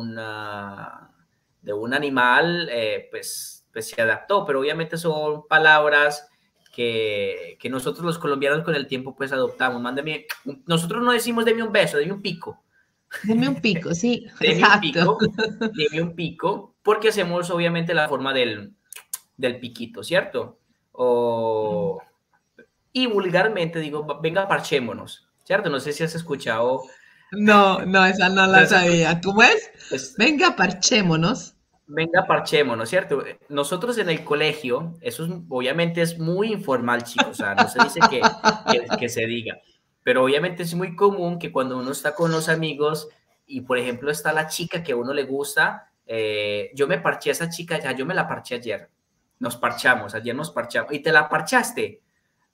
de un animal, pues se adaptó, pero obviamente son palabras que nosotros los colombianos con el tiempo pues adoptamos. Mándame, nosotros no decimos deme un beso, deme un pico. Deme un pico, sí, Deme un exacto. pico, deme un pico, porque hacemos obviamente la forma del piquito, ¿cierto? O, y vulgarmente digo, venga, parchémonos, ¿cierto? No sé si has escuchado, No, no, esa no no la has escuchado, sabía. ¿Cómo es? pues, Venga, parchémonos. venga, parchémonos, ¿cierto? Nosotros en el colegio, eso obviamente es muy informal, chicos, o sea, no se dice que se diga, pero obviamente es muy común que cuando uno está con los amigos y, por ejemplo, está la chica que a uno le gusta, yo me parché a esa chica, ya yo me la parché ayer, nos parchamos, ayer nos parchamos, y te la parchaste.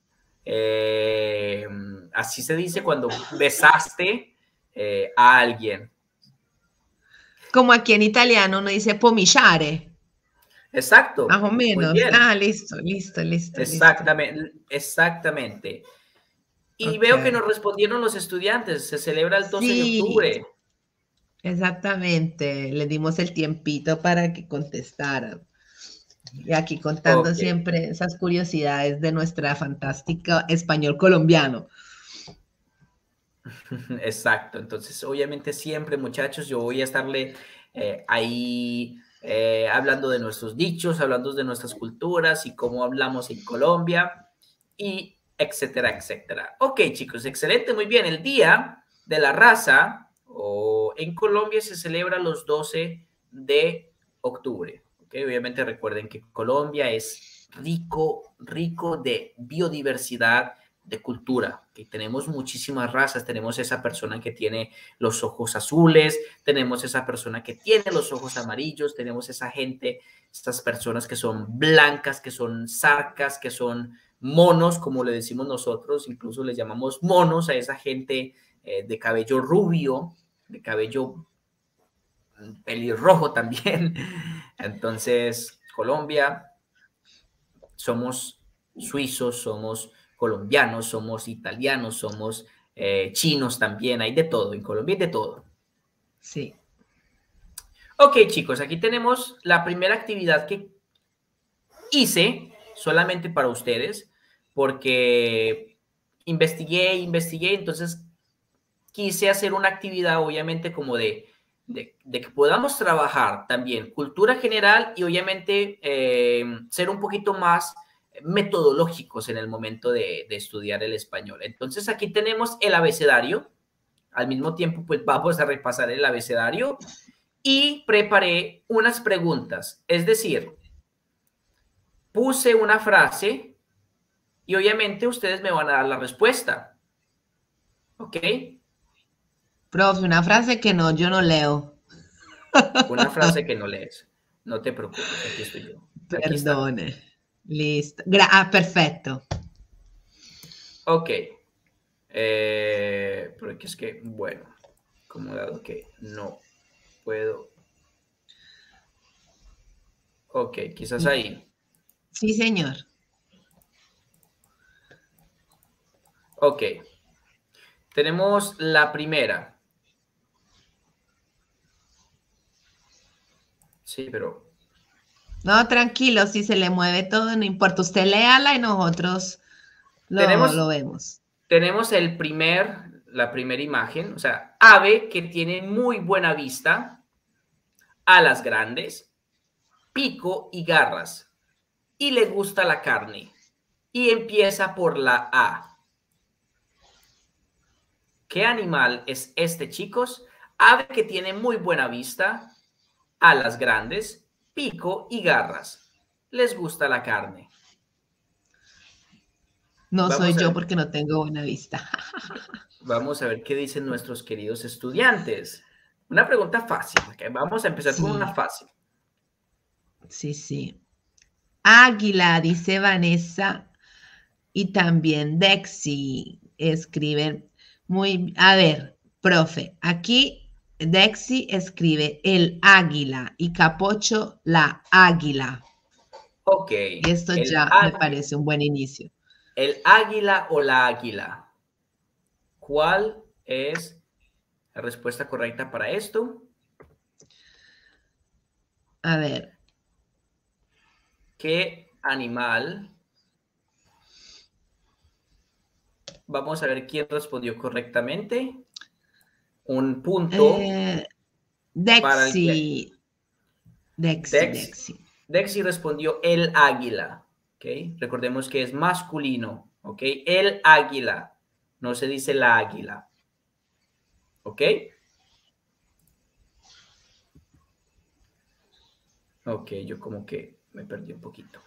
Eh, Así se dice cuando besaste a alguien. Como aquí en italiano uno dice pomiciare, más Exacto, o muy menos. bien. Ah, listo, listo, listo, listo. Exactamente, exactamente. Y Ok. veo que nos respondieron los estudiantes. Se celebra el 12 de Sí, octubre. exactamente. Le dimos el tiempito para que contestaran. Y aquí contando Ok, siempre esas curiosidades de nuestra fantástica español colombiano. exacto. Entonces, obviamente siempre, muchachos, yo voy a estarle ahí hablando de nuestros dichos, hablando de nuestras culturas y cómo hablamos en Colombia y etcétera, etcétera. Ok, chicos, excelente, muy bien. El Día de la Raza en Colombia se celebra los 12 de octubre. Okay, obviamente recuerden que Colombia es rico, rico de biodiversidad, de cultura, que tenemos muchísimas razas, tenemos esa persona que tiene los ojos azules, tenemos esa persona que tiene los ojos amarillos, tenemos esa gente, estas personas que son blancas, que son zarcas, que son monos, como le decimos nosotros, incluso les llamamos monos a esa gente de cabello rubio, de cabello pelirrojo también. Entonces, Colombia, somos suizos, somos colombianos, somos italianos, somos chinos también, hay de todo, en Colombia hay de todo. Sí. Ok, chicos, aquí tenemos la primera actividad que hice solamente para ustedes, porque investigué, entonces quise hacer una actividad, obviamente, como de que podamos trabajar también cultura general y obviamente ser un poquito más metodológicos en el momento de estudiar el español. Entonces aquí tenemos el abecedario, al mismo tiempo pues vamos a repasar el abecedario y preparé unas preguntas, es decir, puse una frase y obviamente ustedes me van a dar la respuesta, ¿ok? Profe, una frase que no, yo no leo. Una frase que no lees. No te preocupes, aquí estoy yo. Aquí está. Perdone. Listo. Perfecto. Ok. Porque es que, bueno, como dado que no puedo. Ok, quizás ahí. Sí, señor. Ok. Tenemos la primera. Sí, pero No, tranquilo, si se le mueve todo, no importa. Usted léala y nosotros lo tenemos, vemos. tenemos la primera imagen, o sea, ave que tiene muy buena vista, alas grandes, pico y garras, y le gusta la carne. Y empieza por la A. ¿Qué animal es este, chicos? Ave que tiene muy buena vista, alas grandes, pico y garras. Les gusta la carne. No soy Vamos a yo ver, porque no tengo buena vista. vamos a ver qué dicen nuestros queridos estudiantes. Una pregunta fácil. ¿Okay? Vamos a empezar con una Sí, fácil. sí, sí. Águila, dice Vanessa, y también Dexy escriben muy, a ver, profe, aquí Dexy escribe el águila y Capocho la águila. Ok, Y esto el, ya me parece un buen inicio. el águila o la águila. ¿Cuál es la respuesta correcta para esto? A ver, ¿Qué animal? Vamos a ver quién respondió correctamente. Un punto eh, para el que Dexy, Dexy, Dex, Dexy. Dexy respondió el águila. ¿Okay? Recordemos que es masculino. ¿Ok? El águila. No se dice la águila. ¿Ok? Ok, yo como que me perdí un poquito.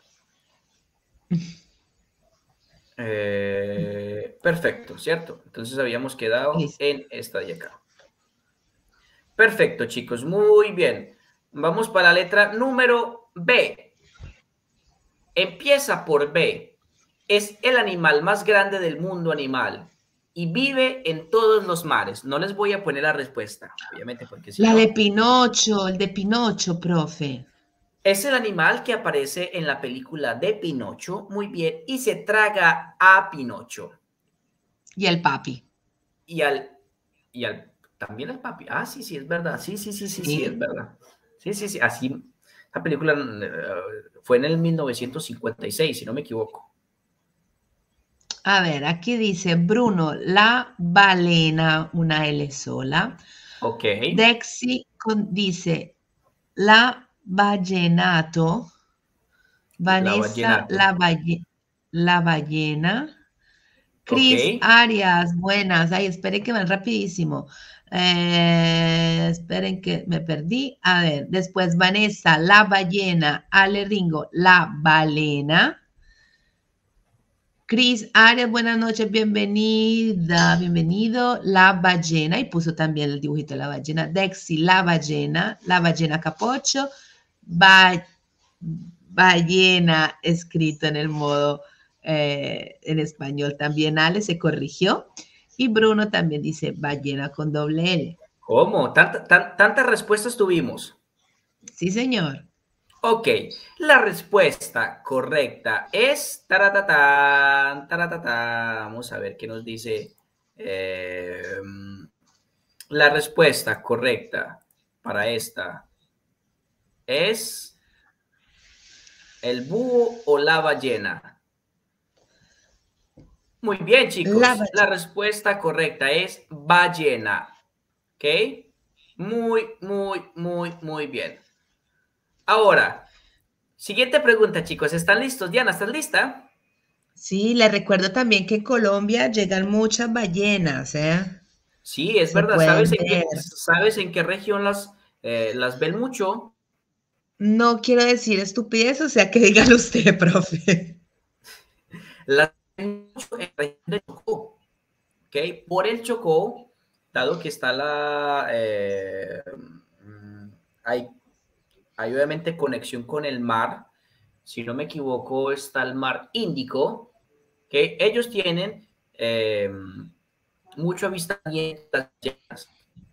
Perfecto, ¿cierto? Entonces habíamos quedado Listo. en esta de acá. Perfecto, chicos, muy bien. Vamos para la letra número B. Empieza por B. Es el animal más grande del mundo animal y vive en todos los mares. No les voy a poner la respuesta, obviamente, porque si La de no, Pinocho, el de Pinocho, profe. es el animal que aparece en la película de Pinocho, muy bien, y se traga a Pinocho. Y el papi. Y al, también al papi. Ah, sí, sí, es verdad. Sí, sí, sí, sí, sí, es Sí. verdad. Sí, sí, sí, así. La película fue en el 1956, si no me equivoco. A ver, aquí dice Bruno, la balena, una L sola. Ok. Dexy dice la ballenato. La Vanessa, vallenato. la ballena. Ok. Cris Arias, buenas. Ay, esperen que van rapidísimo. Esperen que me perdí. A ver, después Vanessa, la ballena. Ale Ringo, la balena. Cris Arias, buenas noches, bienvenida, bienvenido. La ballena, y puso también el dibujito de la ballena. Dexy, la ballena capocho, ba- ballena escrito en el modo en español también. Ale se corrigió. Y Bruno también dice ballena con doble L. ¿Cómo? ¿Tantas respuestas tuvimos? Sí, señor. Ok, la respuesta correcta es taratatán, taratatán. Vamos a ver qué nos dice. La respuesta correcta para esta es el búho o la ballena. Muy bien, La chicos. La ballena. respuesta correcta es ballena. ¿Ok? Muy bien. Ahora, siguiente pregunta, chicos. ¿Están listos? Diana, ¿estás lista? Sí, le recuerdo también que en Colombia llegan muchas ballenas, ¿eh? Sí, es Se verdad. pueden ver. ¿Sabes en qué región las ven mucho? No quiero decir estupidez, o sea que dígalo usted, profe. Las ven mucho en la región de Chocó. ¿Ok? Por el Chocó, dado que está hay, hay obviamente conexión con el mar. Si no me equivoco, está el mar Índico, que ellos tienen mucho avistamiento de las ballenas.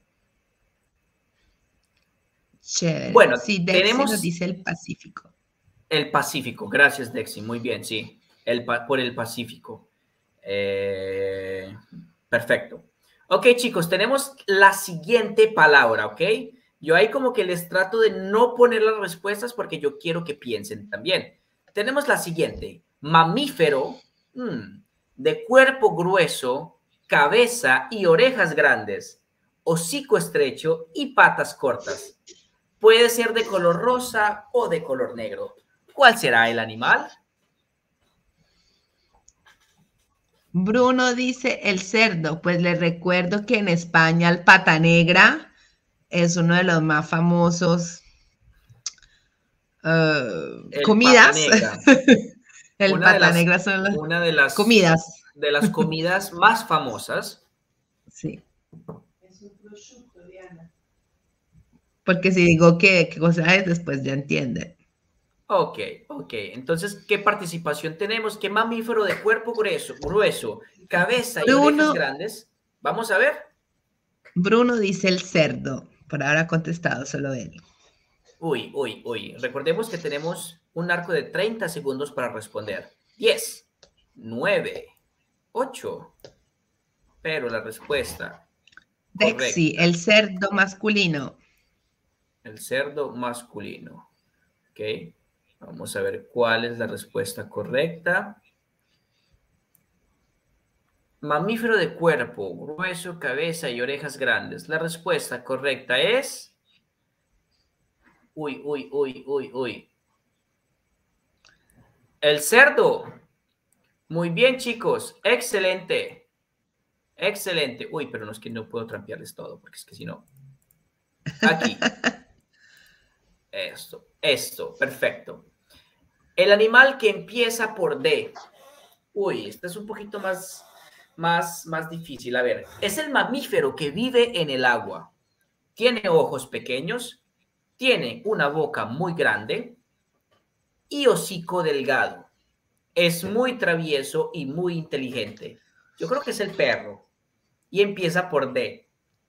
Chévere. Bueno, Sí, Dexy nos tenemos dice el Pacífico. el Pacífico. Gracias, Dexy. Muy bien, sí. Por el Pacífico. Eh, perfecto. Ok, chicos, tenemos la siguiente palabra, ¿ok? Yo ahí como que les trato de no poner las respuestas porque yo quiero que piensen también. Tenemos la siguiente. Mamífero de cuerpo grueso, cabeza y orejas grandes, hocico estrecho y patas cortas. Puede ser de color rosa o de color negro. ¿Cuál será el animal? Bruno dice el cerdo. Pues le recuerdo que en España el pata negra es uno de los más famosos El pata comidas. negra. El Una de pata las, negra son las una comidas. de las comidas más famosas. Sí. Porque si digo qué cosa es, después ya entienden. Ok, ok. Entonces, ¿qué participación tenemos? ¿Qué mamífero de cuerpo grueso, cabeza y orejas Bruno, grandes? Vamos a ver. Bruno dice el cerdo. Por ahora ha contestado solo él. Uy. Recordemos que tenemos un arco de 30 segundos para responder. 10, 9, 8. Pero la respuesta Dexy, correcta, el cerdo masculino. el cerdo masculino. ¿Ok? Vamos a ver cuál es la respuesta correcta. Mamífero de cuerpo, grueso, cabeza y orejas grandes. La respuesta correcta es... Uy. El cerdo. Muy bien, chicos. Excelente. Excelente. Uy, pero no es que no puedo trampearles todo, porque es que si no... Aquí. Esto. Perfecto. El animal que empieza por D. Uy, este es un poquito más difícil. A ver, es el mamífero que vive en el agua. Tiene ojos pequeños, tiene una boca muy grande y hocico delgado. Es muy travieso y muy inteligente. Yo creo que es el perro. Y empieza por D.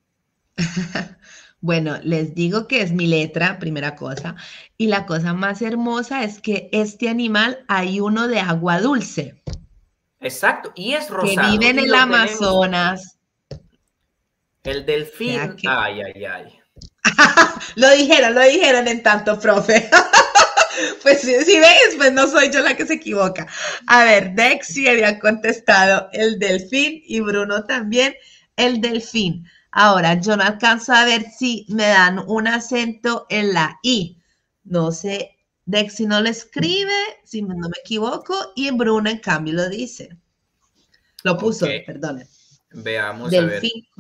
Bueno, les digo que es mi letra, primera cosa. Y la cosa más hermosa es que este animal hay uno de agua dulce Exacto. Y es que vive rosado. en Y el lo tenemos. Amazonas. El O sea delfín. que Ay. lo dijeron en tanto, profe. Pues si ves, pues no soy yo la que se equivoca. A ver, Dexy había contestado el delfín y Bruno también el delfín. Ahora, yo no alcanzo a ver si me dan un acento en la I. No sé, Dexy no lo escribe, si no me equivoco, y Bruno en cambio lo dice. Lo Ok. puso, perdón. Veamos a ver. Delfín.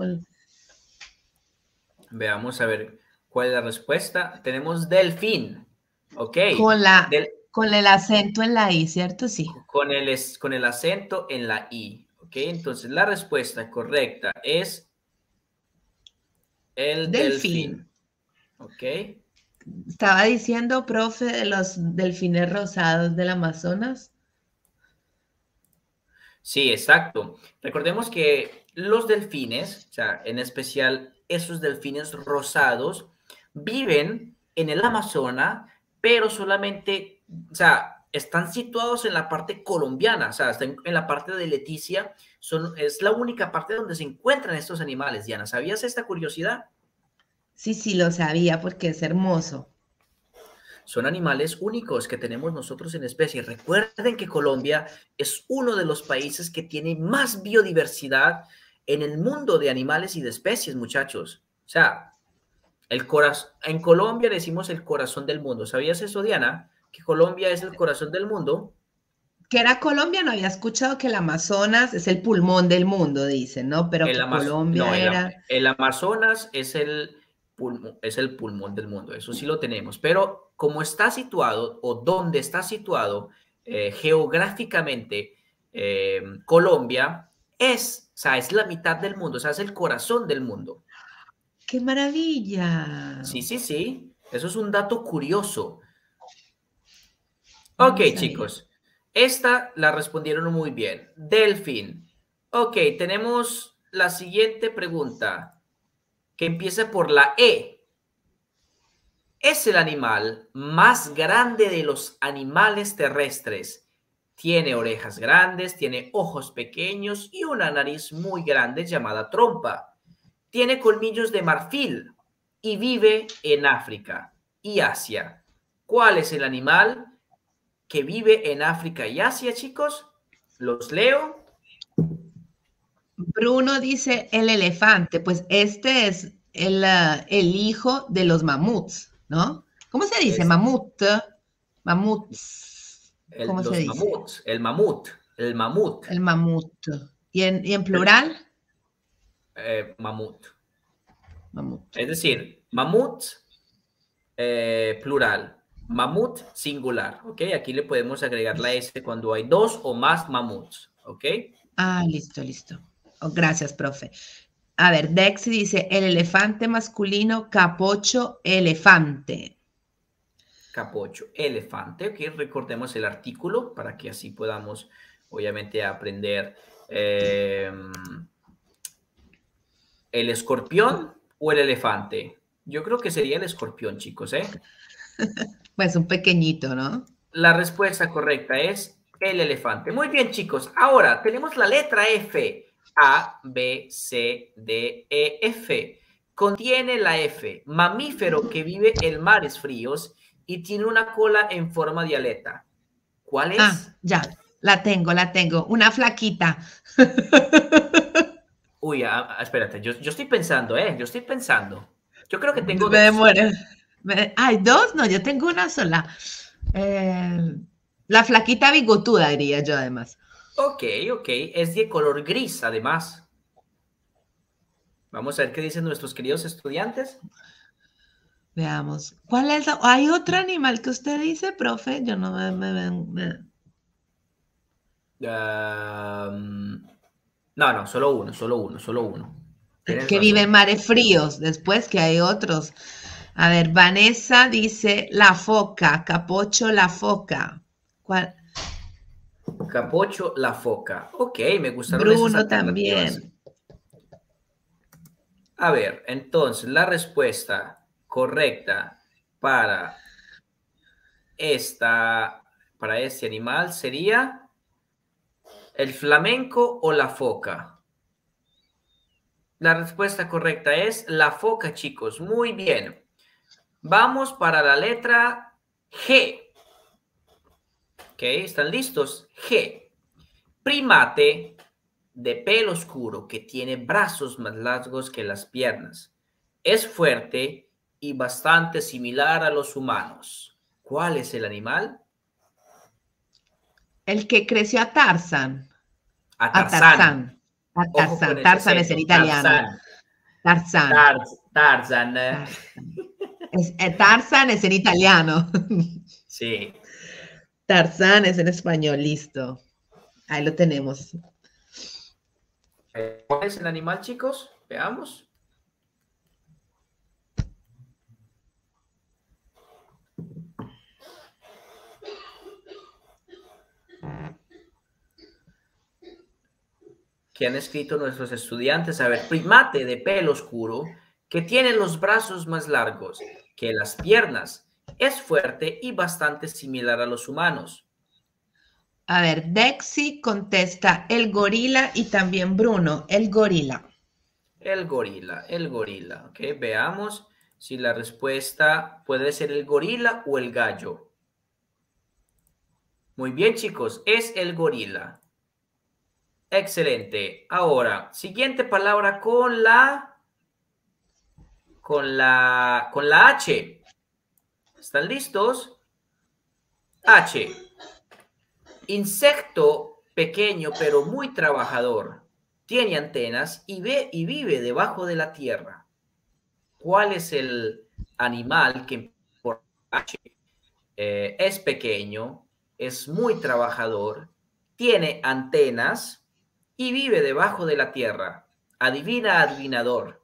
Veamos a ver cuál es la respuesta. Tenemos delfín. Ok. Con la Con el acento en la I, ¿cierto? Sí. con el acento en la I. ¿Ok? Entonces la respuesta correcta es el Delfín. delfín. ¿Ok? Estaba diciendo, profe, de los delfines rosados del Amazonas. Sí, exacto. Recordemos que los delfines, o sea, en especial esos delfines rosados, viven en el Amazonas, pero solamente, o sea, están situados en la parte colombiana, o sea, están en la parte de Leticia, es la única parte donde se encuentran estos animales, Diana. ¿Sabías esta curiosidad? Sí, sí, lo sabía porque es hermoso. Son animales únicos que tenemos nosotros en especie. Recuerden que Colombia es uno de los países que tiene más biodiversidad en el mundo de animales y de especies, muchachos. O sea, en Colombia decimos el corazón del mundo. ¿Sabías eso, Diana? Que Colombia es el corazón del mundo. Que era Colombia, no había escuchado que el Amazonas es el pulmón del mundo, dicen, ¿no? Pero que No, Colombia era... el Amazonas es el pulmón del mundo, eso sí lo tenemos, pero como está situado o donde está situado geográficamente Colombia, o sea, es la mitad del mundo, o sea, es el corazón del mundo. ¡Qué maravilla! Sí, sí, sí, eso es un dato curioso. No Ok, lo sabía. chicos, esta la respondieron muy bien. Delfín. Ok, tenemos la siguiente pregunta, que empieza por la E. Es el animal más grande de los animales terrestres. Tiene orejas grandes, tiene ojos pequeños y una nariz muy grande llamada trompa. Tiene colmillos de marfil y vive en África y Asia. ¿Cuál es el animal que vive en África y Asia, chicos? ¿Los leo? Bruno dice el elefante, pues este es el hijo de los mamuts, ¿no? ¿Cómo se dice? Es Mamut, mamuts, ¿cómo se los dice? mamuts, el mamut, El mamut. ¿Y en plural? mamut. Mamut. Es decir, mamut plural, mamut singular, ¿ok? Aquí le podemos agregar la S cuando hay dos o más mamuts, ¿ok? Ah, listo, listo. Oh, gracias, profe. A ver, Dex dice el elefante masculino, capocho, elefante. Capocho, elefante, ¿ok? Recordemos el artículo para que así podamos, obviamente, aprender el escorpión o el elefante. Yo creo que sería el escorpión, chicos, ¿eh? Pues un pequeñito, ¿no? La respuesta correcta es el elefante. Muy bien, chicos. Ahora tenemos la letra F. A, B, C, D, E, F. Contiene la F, mamífero que vive en mares fríos y tiene una cola en forma de aleta. ¿Cuál Ah, es? ya, la tengo. Una flaquita. Uy, espérate, yo estoy pensando, ¿eh? Yo estoy pensando. Yo creo que tengo Me dos. demoré. ¿Hay dos? No, yo tengo una sola. Eh, la flaquita bigotuda, diría yo, además. Ok, ok. Es de color gris, además. Vamos a ver qué dicen nuestros queridos estudiantes. Veamos. ¿Cuál es? ¿Hay otro animal que usted dice, profe? Yo no No, no, solo uno, solo uno, solo uno. Tienes que vive en razón. mares fríos. Después que hay otros. A ver, Vanessa dice la foca, capocho, la foca. ¿Cuál? Capocho, la foca. Ok, me gustaron esas Bruno alternativas. también. A ver, entonces la respuesta correcta para esta, para este animal sería el flamenco o la foca. La respuesta correcta es la foca, chicos. Muy bien. Vamos para la letra G. ¿Ok? ¿Están listos? G. Primate de pelo oscuro que tiene brazos más largos que las piernas. Es fuerte y bastante similar a los humanos. ¿Cuál es el animal? El que creció a Tarzan. A A Tarzán. Tarzán. A Ojo con Tarzán. ese Tarzán es en acento. italiano. Tarzán. Tarzán. Tarzán. Tarzán. Tarzan es en italiano. Sí. Tarzán es en español, listo. Ahí lo tenemos. ¿Cuál es el animal, chicos? Veamos. Que han escrito nuestros estudiantes. A ver, primate de pelo oscuro que tiene los brazos más largos que las piernas. Es fuerte y bastante similar a los humanos. A ver, Dexy contesta el gorila y también Bruno, el gorila. El gorila, el gorila. Ok, veamos si la respuesta puede ser el gorila o el gallo. Muy bien, chicos, es el gorila. Excelente. Ahora, siguiente palabra con la H. ¿Están listos? H. Insecto pequeño pero muy trabajador. Tiene antenas y vive debajo de la tierra. ¿Cuál es el animal que por H es pequeño, es muy trabajador, tiene antenas y vive debajo de la tierra? Adivina, adivinador.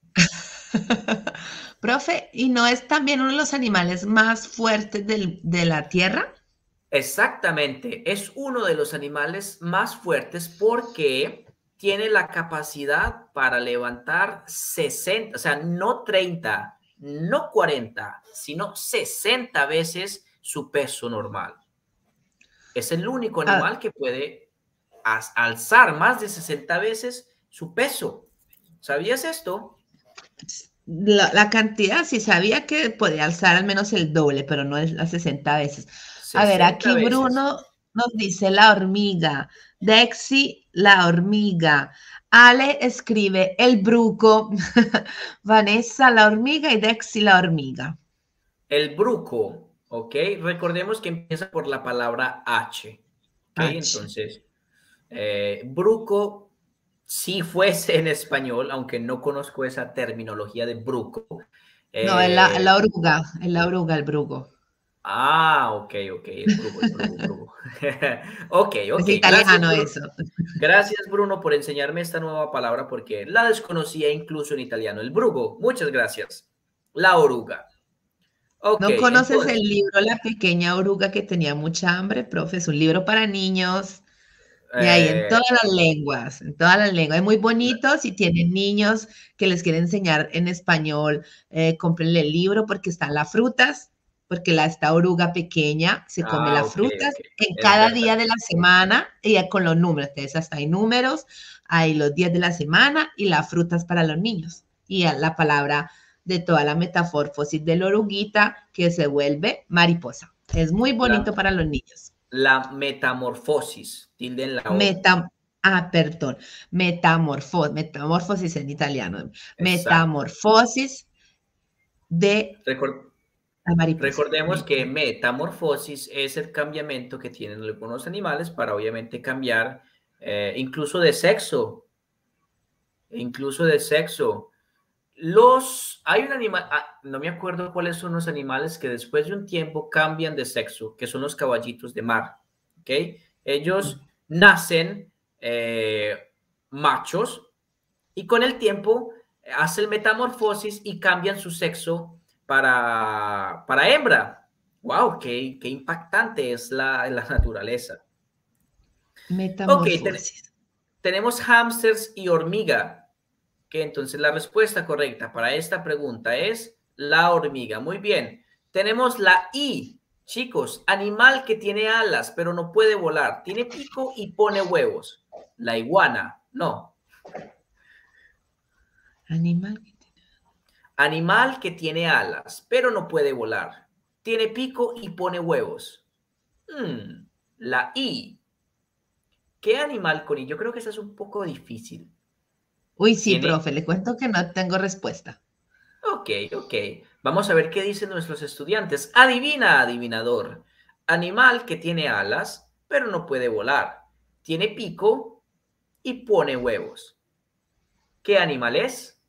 Profe, ¿y no es también uno de los animales más fuertes de la Tierra? Exactamente, es uno de los animales más fuertes porque tiene la capacidad para levantar 60, o sea, no 30, no 40, sino 60 veces su peso normal. Es el único Ah, animal que puede alzar más de 60 veces su peso. ¿Sabías esto? la cantidad, sí sabía que podía alzar al menos el doble, pero no es las 60 veces. A ver, 60 aquí veces. Bruno nos dice la hormiga, Dexy la hormiga, Ale escribe el bruco, Vanessa la hormiga y Dexy la hormiga. El bruco, ¿ok? Recordemos que empieza por la palabra H, ¿ok? H. Entonces, bruco, si fuese en español, aunque no conozco esa terminología de bruco. No, eh, es la oruga, el bruco. ok, ok, el bruco, el bruco, bruco. Ok, Es ok, gracias, italiano Bruno. eso. Gracias, Bruno, por enseñarme esta nueva palabra porque la desconocía incluso en italiano. El brugo, muchas gracias. La oruga. Ok, ¿No conoces el entonces, libro La pequeña oruga que tenía mucha hambre, profe? Es un libro para niños y hay eh, en todas las lenguas. Es muy bonito si tienen niños que les quieren enseñar en español, cómprenle el libro porque están las frutas, porque esta oruga pequeña se come las ok, frutas ok, en es cada verdad. día de la semana y ya con los números. Entonces, hasta hay números, hay los días de la semana y las frutas para los niños. Y la palabra de toda la metamorfosis de la oruguita que se vuelve mariposa. Es muy La, bonito para los niños. la metamorfosis, tilde en la O. Meta, perdón, metamorfosis en italiano. Exacto. Metamorfosis de Recor- la mariposa. Recordemos que metamorfosis es el cambiamiento que tienen algunos animales para obviamente cambiar incluso de sexo, incluso de sexo. Hay un animal, no me acuerdo cuáles son los animales que después de un tiempo cambian de sexo, que son los caballitos de mar, ¿ok? Ellos nacen machos y con el tiempo hacen metamorfosis y cambian su sexo para hembra. ¡Wow! ¡Qué impactante es la naturaleza! Ok, Metamorfosis. tenemos hámsters y hormiga. Que entonces la respuesta correcta para esta pregunta es la hormiga. Muy bien. Tenemos la I. Chicos, animal que tiene alas pero no puede volar. Tiene pico y pone huevos. La iguana. No. Animal. Animal que tiene alas pero no puede volar. Tiene pico y pone huevos. La I. ¿Qué animal con I? Yo creo que esa es un poco difícil. Uy, sí, Tiene profe, le cuento que no tengo respuesta. Ok, ok. Vamos a ver qué dicen nuestros estudiantes. Adivina, adivinador. Animal que tiene alas, pero no puede volar. Tiene pico y pone huevos. ¿Qué animal es?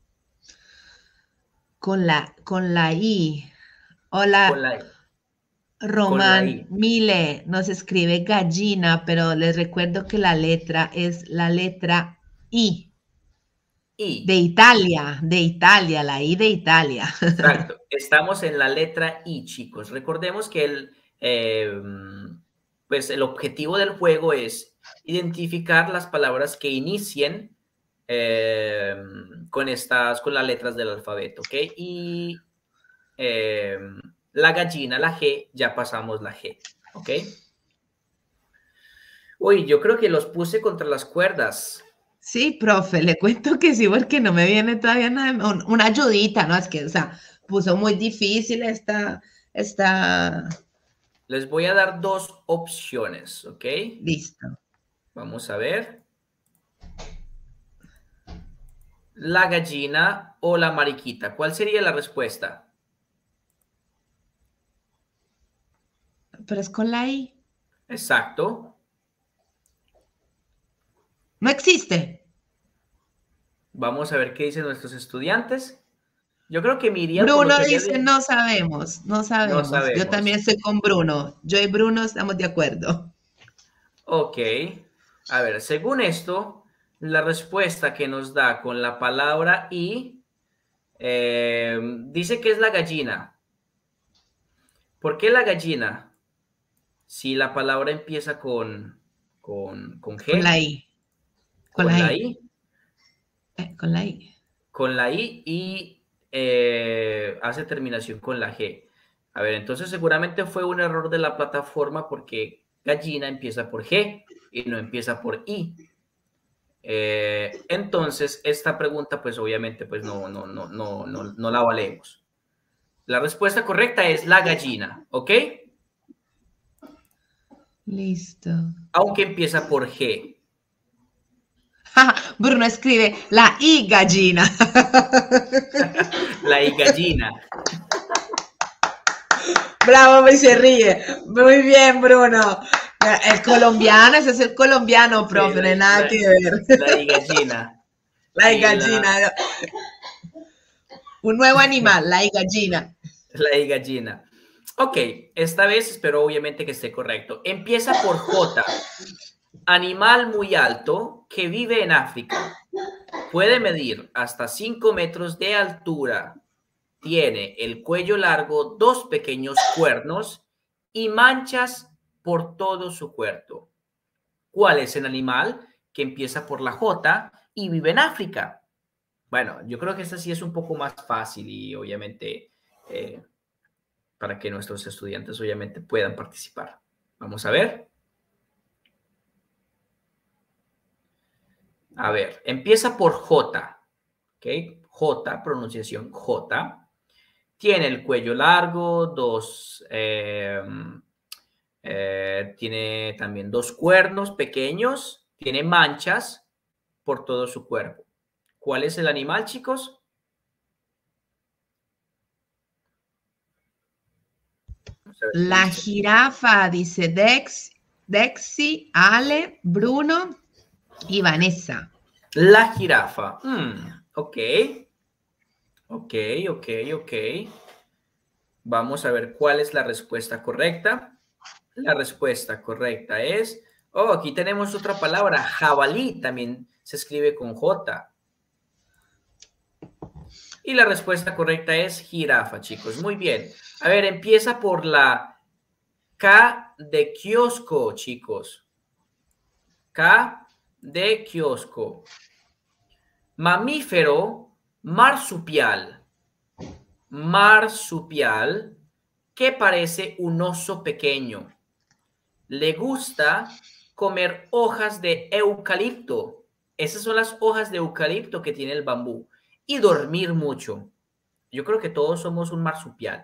Con la I. Con Hola, la... con la Román I. Mile nos escribe gallina, pero les recuerdo que la letra es la letra I, I. De Italia, la I de Italia. Exacto. Estamos en la letra I, chicos. Recordemos que pues el objetivo del juego es identificar las palabras que inicien eh, con las letras del alfabeto, ¿ok? Y eh, la gallina, la G, ya pasamos la G, ¿ok? Uy, yo creo que los puse contra las cuerdas. Sí, profe, le cuento que sí, porque no me viene todavía nada, una ayudita, ¿no? Es que, o sea, puso muy difícil esta, Les voy a dar dos opciones, ¿ok? listo. Vamos a ver. La gallina o la mariquita. ¿Cuál sería la respuesta? Pero es con la I. Exacto. No existe. Vamos a ver qué dicen nuestros estudiantes. Yo creo que me iría por lo Bruno que había dice, dicho. no sabemos, no No sabemos. Yo también sabemos. estoy con Bruno. Yo y Bruno estamos de acuerdo. Ok. A ver, según esto, la respuesta que nos da con la palabra y dice que es la gallina. ¿Por qué la gallina? Si la palabra empieza con Con la G, I, con con la la I, I, con la I. con la I y hace terminación con la G. A ver, entonces seguramente fue un error de la plataforma porque gallina empieza por G y no empieza por I. Entonces, esta pregunta, pues obviamente, pues no la valemos. La respuesta correcta es la gallina, ¿ok? Listo. Aunque empieza por G. Bruno escribe la I gallina. La I gallina. Bravo, y se ríe. Muy bien, Bruno. El colombiano, ese es el colombiano, Sí, profe, no hay nada que ver. la I gallina. La Y la, gallina. Un nuevo animal, la gallina. la I gallina. Ok, esta vez espero obviamente que esté correcto. Empieza por J. Animal muy alto que vive en África. Puede medir hasta 5 metros de altura. Tiene el cuello largo, dos pequeños cuernos y manchas por todo su cuerpo. ¿Cuál es el animal que empieza por la J y vive en África? Bueno, yo creo que esta sí es un poco más fácil y obviamente eh, para que nuestros estudiantes obviamente puedan participar. Vamos a ver. A ver, empieza por J, ¿ok? J, pronunciación J. Tiene el cuello largo, tiene también dos cuernos pequeños, tiene manchas por todo su cuerpo. ¿Cuál es el animal, chicos? Vamos a ver qué La dice. jirafa, dice Dexi, Ale, Bruno y Vanessa. La jirafa. Ok, ok, ok, ok. Vamos a ver cuál es la respuesta correcta. La respuesta correcta es, oh, aquí tenemos otra palabra, jabalí, también se escribe con J. Y la respuesta correcta es jirafa, chicos. Muy bien. A ver, empieza por la K de kiosco, chicos. K de kiosco. Mamífero, marsupial. Marsupial que parece un oso pequeño. Le gusta comer hojas de eucalipto. Esas son las hojas de eucalipto que tiene el bambú. Y dormir mucho. Yo creo que todos somos un marsupial.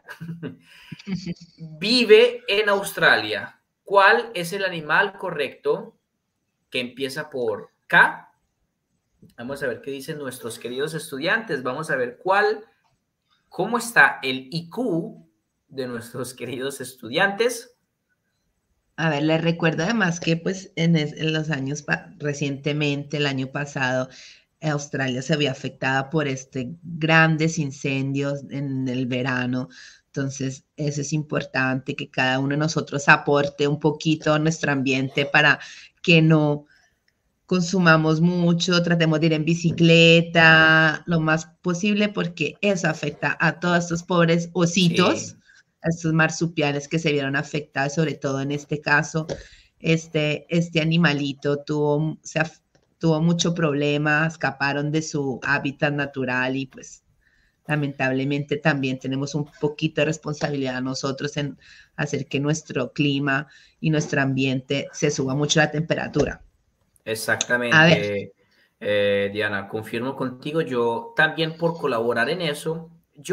Vive en Australia. ¿Cuál es el animal correcto que empieza por K? Vamos a ver qué dicen nuestros queridos estudiantes. Vamos a ver cómo está el IQ de nuestros queridos estudiantes. A ver, les recuerdo además que pues en los años, recientemente, el año pasado, Australia se había afectada por grandes incendios en el verano, Entonces, eso es importante, que cada uno de nosotros aporte un poquito a nuestro ambiente para que no consumamos mucho, tratemos de ir en bicicleta lo más posible, porque eso afecta a todos estos pobres Sí, ositos, a estos marsupiales que se vieron afectados, sobre todo en este caso, este animalito tuvo mucho problema, escaparon de su hábitat natural y pues lamentablemente también tenemos un poquito de responsabilidad nosotros en hacer que nuestro clima y nuestro ambiente se suba mucho la temperatura. A ver, exactamente, Diana, confirmo contigo. Yo también por colaborar en eso,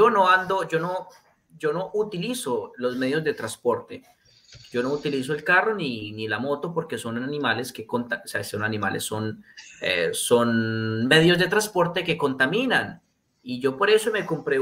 yo no utilizo los medios de transporte. Yo no utilizo el carro ni la moto porque son animales o sea, son animales, son medios de transporte que contaminan. Y yo por eso me compré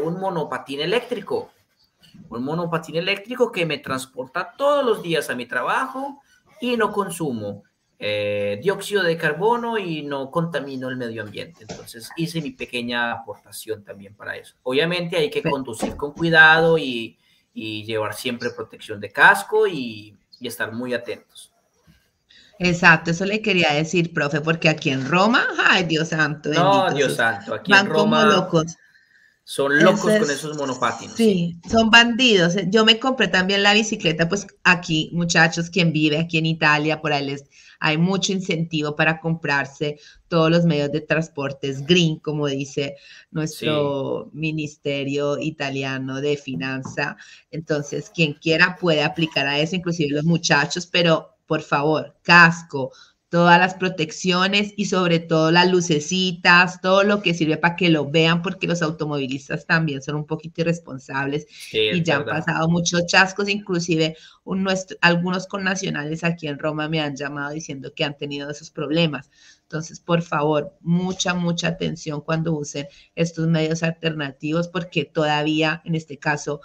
un monopatín eléctrico que me transporta todos los días a mi trabajo y no consumo dióxido de carbono y no contamino el medio ambiente. Entonces hice mi pequeña aportación también para eso. Obviamente hay que conducir con cuidado y llevar siempre protección de casco y estar muy atentos. exacto, eso le quería decir, profe, porque aquí en Roma, ay, Dios santo, No, bendito, Dios esos santo, aquí en van como Roma locos. son Eso locos con es, esos monopátinos, sí. sí, son bandidos. Yo me compré también la bicicleta, pues aquí, muchachos, quien vive aquí en Italia, por ahí hay mucho incentivo para comprarse todos los medios de transportes green, como dice Sí, nuestro ministerio italiano de finanza. Entonces, quien quiera puede aplicar a eso, inclusive los muchachos, pero por favor, casco, todas las protecciones y sobre todo las lucecitas, todo lo que sirve para que lo vean, porque los automovilistas también son un poquito irresponsables sí, y es ya han verdad. pasado muchos chascos, inclusive algunos connacionales aquí en Roma me han llamado diciendo que han tenido esos problemas. Entonces, por favor, mucha atención cuando usen estos medios alternativos, porque todavía, en este caso,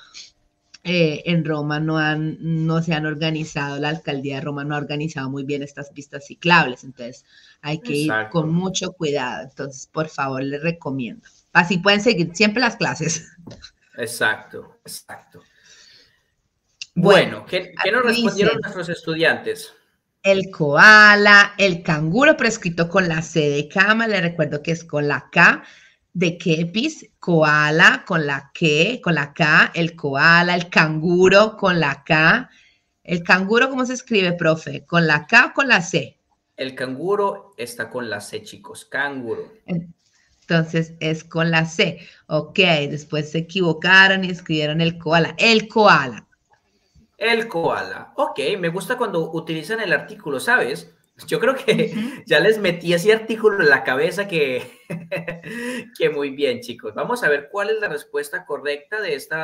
en Roma no se han organizado, la alcaldía de Roma no ha organizado muy bien estas pistas ciclables, entonces hay que ir con Exacto, mucho cuidado, entonces por favor les recomiendo. Así pueden seguir siempre las clases. exacto, exacto. Bueno, Bueno, ¿qué nos aquí respondieron dicen nuestros estudiantes? el koala, el canguro, pero escrito con la C de cama, le recuerdo que es con la K de kepis, koala con la K, el koala, el canguro con la K. El canguro, ¿cómo se escribe, profe? ¿Con la K o con la C? El canguro está con la C, chicos. Canguro. Entonces es con la C. Ok, después se equivocaron y escribieron el koala. El koala. El koala. Ok, me gusta cuando utilizan el artículo, ¿sabes? Yo creo que Ujú. ya les metí ese artículo en la cabeza que, que muy bien, chicos. Vamos a ver cuál es la respuesta correcta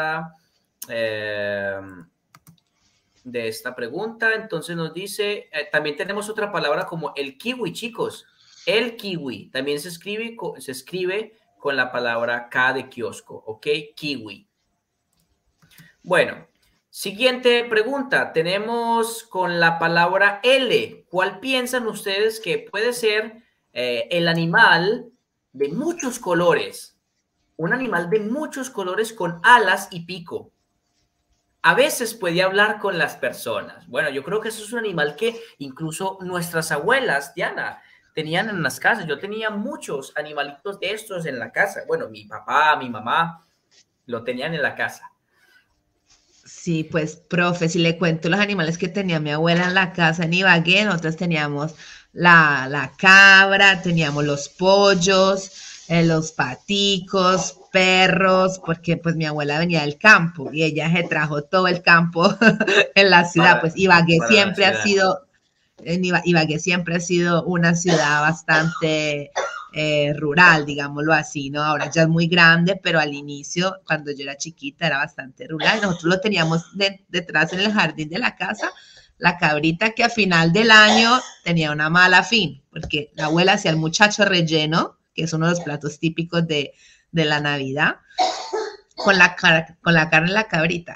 eh, de esta pregunta. Entonces nos dice, también tenemos otra palabra como el kiwi, chicos. El kiwi también se escribe con la palabra K de kiosco, ¿ok? Kiwi. Bueno, siguiente pregunta. Tenemos con la palabra L. ¿Cuál piensan ustedes que puede ser el animal de muchos colores? Un animal de muchos colores con alas y pico. A veces puede hablar con las personas. Bueno, yo creo que eso es un animal que incluso nuestras abuelas, Diana, tenían en las casas. Yo tenía muchos animalitos de estos en la casa. Bueno, mi papá, mi mamá lo tenían en la casa. Sí, pues, profe, si le cuento los animales que tenía mi abuela en la casa en Ibagué, nosotros teníamos la cabra, teníamos los pollos, los paticos, perros, porque pues mi abuela venía del campo y ella se trajo todo el campo en la ciudad. Pues Para la ciudad. Ibagué siempre ha sido una ciudad bastante rural, digámoslo así, ¿no? Ahora ya es muy grande, pero al inicio, cuando yo era chiquita, era bastante rural. Nosotros lo teníamos detrás en el jardín de la casa, la cabrita que a final del año tenía una mala fin, porque la abuela hacía el muchacho relleno, que es uno de los platos típicos de la Navidad, con la carne de la cabrita.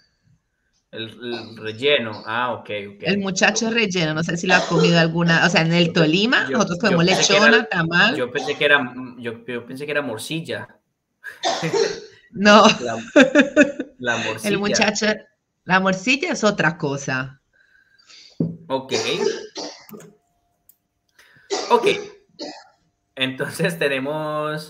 El relleno. Ah, ok, ok. El muchacho relleno, no sé si lo ha comido alguna, o sea, en el Tolima, nosotros Yo comemos pensé que era, lechona, tamal, yo pensé que era morcilla. no, La, La El morcilla. muchacho, la morcilla es otra cosa. Ok. Ok. Entonces tenemos...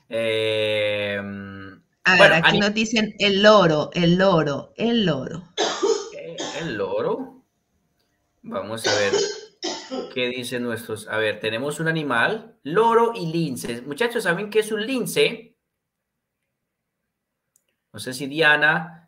A ver, bueno, aquí nos dicen el loro, el loro, el loro. el loro. Vamos a ver qué dicen nuestros. A ver, tenemos un animal, loro y lince. Muchachos, ¿saben qué es un lince? No sé si Diana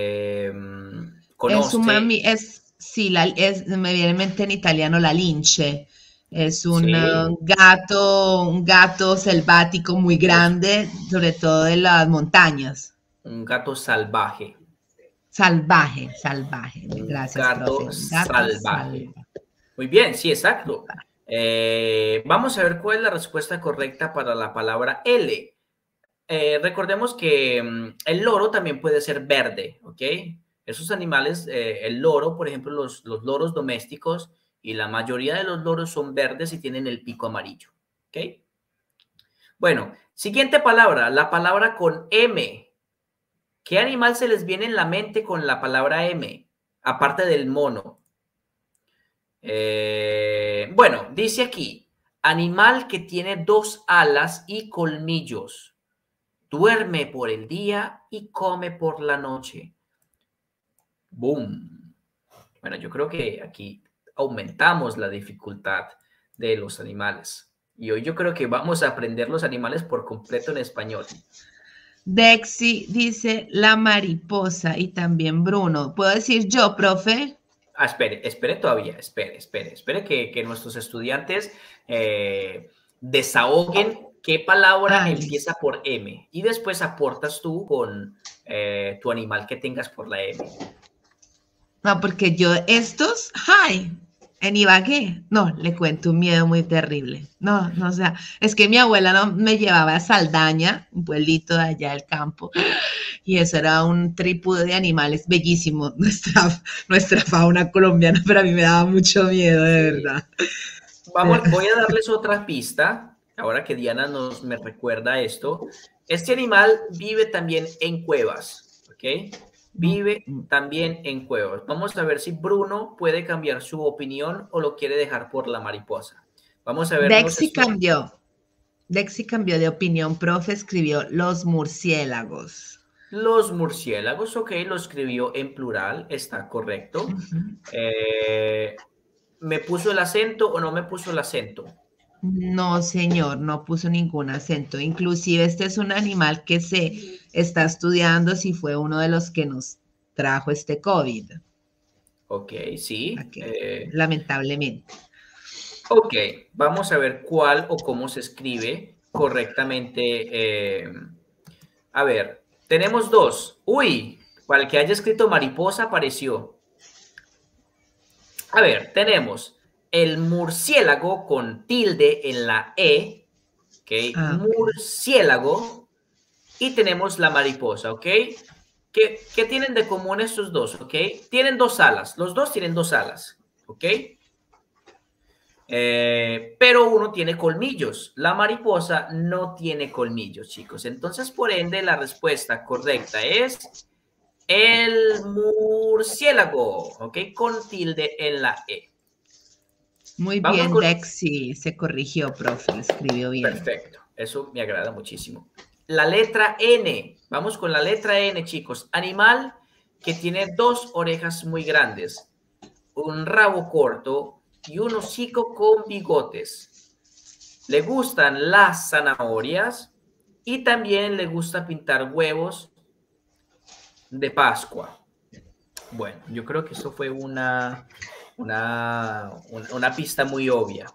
Es un conoce. mami, es, sí, me viene en mente en italiano la lince. Es Sí, un gato selvático muy es grande, sobre todo de las montañas. un gato salvaje. Salvaje, salvaje. Un Gracias, profe. gato Un gato salvaje. salvaje. Muy bien, sí, exacto. Vamos a ver cuál es la respuesta correcta para la palabra L. Recordemos que el loro también puede ser verde, ¿ok? Esos animales, el loro, por ejemplo, los loros domésticos y la mayoría de los loros son verdes y tienen el pico amarillo, ¿ok? Bueno, siguiente palabra, la palabra con M. ¿Qué animal se les viene en la mente con la palabra M? Aparte del mono. Bueno, dice aquí, animal que tiene dos alas y colmillos. Duerme por el día y come por la noche. Boom. Bueno, yo creo que aquí aumentamos la dificultad de los animales. Y hoy yo creo que vamos a aprender los animales por completo en español. Dexy dice la mariposa y también Bruno. ¿Puedo decir yo, profe? Ah, espere todavía, espere que nuestros estudiantes desahoguen qué palabra Ah, empieza listo. por M y después aportas tú con tu animal que tengas por la M. No, porque yo estos, ¡ay! En Ibagué, no, le cuento un miedo muy terrible. No, no, o sea, es que mi abuela no me llevaba a Saldaña, un pueblito de allá del campo, y eso era un trípode de animales bellísimo, nuestra fauna colombiana, pero a mí me daba mucho miedo, de Sí. verdad. Voy a darles otra pista, ahora que Diana me recuerda esto. Este animal vive también en cuevas, ¿ok? Vive también en cuevas. Vamos a ver si Bruno puede cambiar su opinión o lo quiere dejar por la mariposa. Vamos a ver los Dexy cambió, Dexy cambió de opinión, profe, escribió los murciélagos. los murciélagos, ok, lo escribió en plural, está correcto. ¿Me puso el acento o no me puso el acento? No, señor, no puso ningún acento. Inclusive este es un animal que se está estudiando si fue uno de los que nos trajo este COVID, Ok, sí. lamentablemente. Ok, vamos a ver cuál o cómo se escribe correctamente. A ver, tenemos dos. Uy, para el que haya escrito mariposa apareció. A ver, tenemos el murciélago con tilde en la E, ¿ok? Ah, ok. Murciélago. Y tenemos la mariposa, ¿ok? ¿Qué tienen de común estos dos, ok? Tienen dos alas, los dos tienen dos alas, ¿ok? Pero uno tiene colmillos. La mariposa no tiene colmillos, chicos. Entonces, por ende, la respuesta correcta es el murciélago, ¿ok? Con tilde en la E. Muy Vamos bien, con... Dex, sí, se corrigió, profe, lo escribió bien. Perfecto, eso me agrada muchísimo. La letra N. Vamos con la letra N, chicos. Animal que tiene dos orejas muy grandes, un rabo corto y un hocico con bigotes. Le gustan las zanahorias y también le gusta pintar huevos de Pascua. Bueno, yo creo que eso fue una pista muy obvia.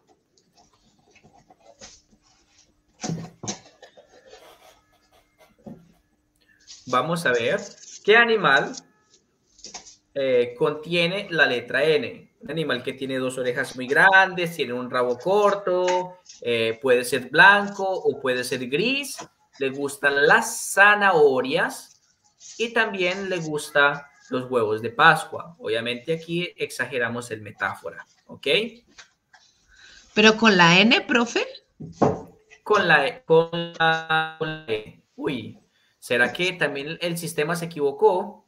Vamos a ver qué animal contiene la letra N. Un animal que tiene dos orejas muy grandes, tiene un rabo corto, puede ser blanco o puede ser gris. Le gustan las zanahorias y también le gustan los huevos de Pascua. Obviamente aquí exageramos el metáfora, ¿ok? Pero con la N, profe. Con la E. Uy, ¿Será que también el sistema se equivocó?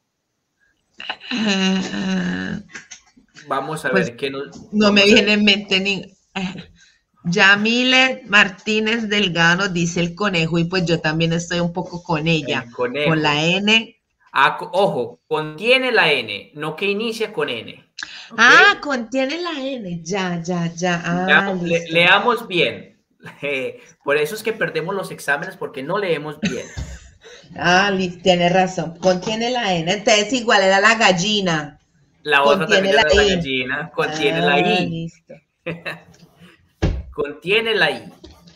Vamos a Pues ver qué nos... no me Vamos a ver. viene en mente ni... Yamile Martínez Delgado nos dice el conejo y pues yo también estoy un poco con ella, El con conejo. la N. Ah, ojo, contiene la N, no que inicia con N. ¿Ok? Ah, contiene la N, ya. Ah, listo. Leamos bien. Por eso es que perdemos los exámenes porque no leemos bien. Ah, tiene razón, contiene la N, entonces igual era la gallina, La otra contiene también la era la I. gallina, contiene la Ah, I. listo. Contiene la I.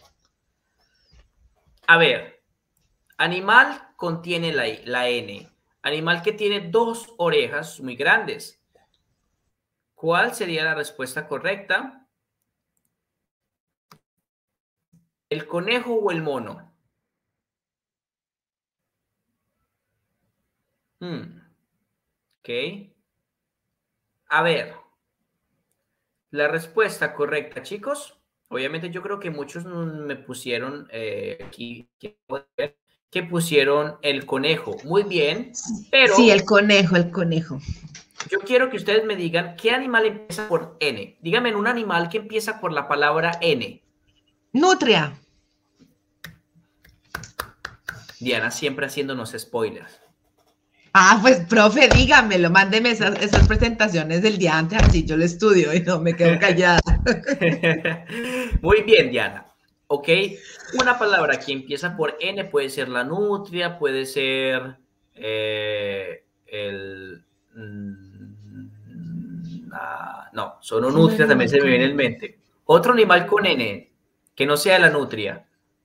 A ver, animal contiene la N. Animal que tiene 2 orejas muy grandes. ¿Cuál sería la respuesta correcta? ¿El conejo o el mono? Ok. A ver, la respuesta correcta, chicos. Obviamente yo creo que muchos me pusieron aquí que pusieron el conejo. Muy bien, Sí, pero el conejo. yo quiero que ustedes me digan qué animal empieza por N. Díganme un animal que empieza por la palabra N. Nutria. Diana siempre haciéndonos spoilers. Ah, pues, profe, dígamelo, mándeme esas presentaciones del día antes, así yo lo estudio y no me quedo callada. Muy bien, Diana. Ok, una palabra que empieza por N puede ser la nutria, puede ser no, solo Un nutria también animal se me con viene en N. mente. Otro animal con N, que no sea la nutria.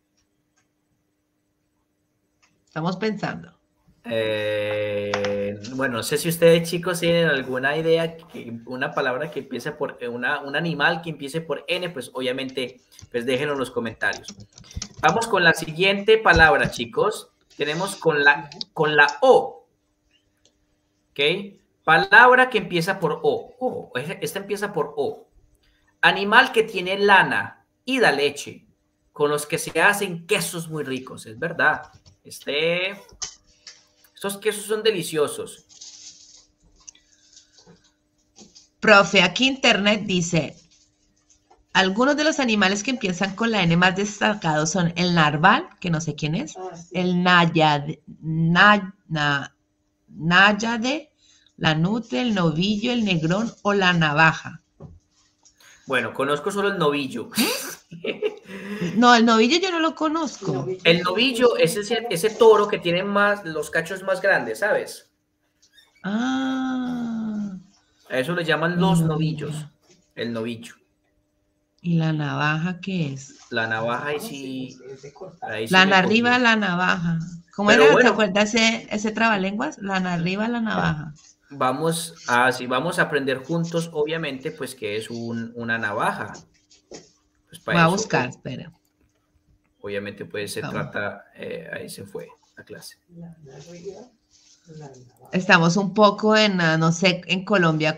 Estamos pensando. Bueno, no sé si ustedes, chicos, tienen alguna idea, una palabra que empiece por un animal que empiece por N, pues obviamente, pues déjenlo en los comentarios. Vamos con la siguiente palabra, chicos. Tenemos con la O. ¿Ok? Palabra que empieza por O. Esta empieza por O. Animal que tiene lana y da leche, con los que se hacen quesos muy ricos, es verdad. Estos quesos son deliciosos. Profe, aquí internet dice, algunos de los animales que empiezan con la N más destacados son el narval, que no sé quién es, el náyade, la nutria, el novillo, el negrón o la navaja. Bueno, conozco solo el novillo. No, el novillo yo no lo conozco. El novillo es ese toro que tiene los cachos más grandes, ¿sabes? Ah. A eso le llaman los novillos. El novillo. ¿Y la navaja qué es? La navaja ahí sí Lana arriba, la navaja. ¿Cómo pero era? bueno, ¿Te acuerdas ese trabalenguas? Lana arriba, la navaja. Vamos a aprender juntos, obviamente, pues que es una navaja. Pues Voy a buscar, espera. Obviamente, pues se trata, ahí se fue la clase. Estamos un poco en, no sé, en Colombia,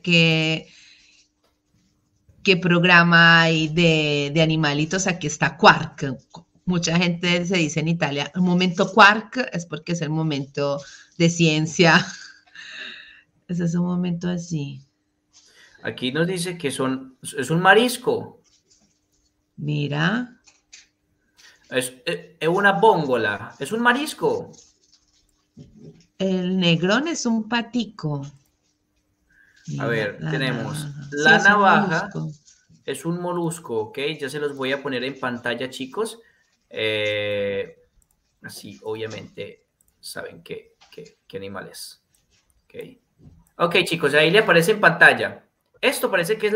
¿qué programa hay de animalitos? Aquí está Quark. Mucha gente se dice en Italia, el momento Quark es porque es el momento de ciencia. Ese es un momento así. Aquí nos dice que es un marisco. Mira. Es una bóngola. Es un marisco. El negrón es un patico. Mira, a ver, tenemos navaja. la navaja. Es un molusco, ¿ok? Ya se los voy a poner en pantalla, chicos. Así, obviamente, saben qué animal es. Ok, chicos, ahí le aparece en pantalla. Esto parece que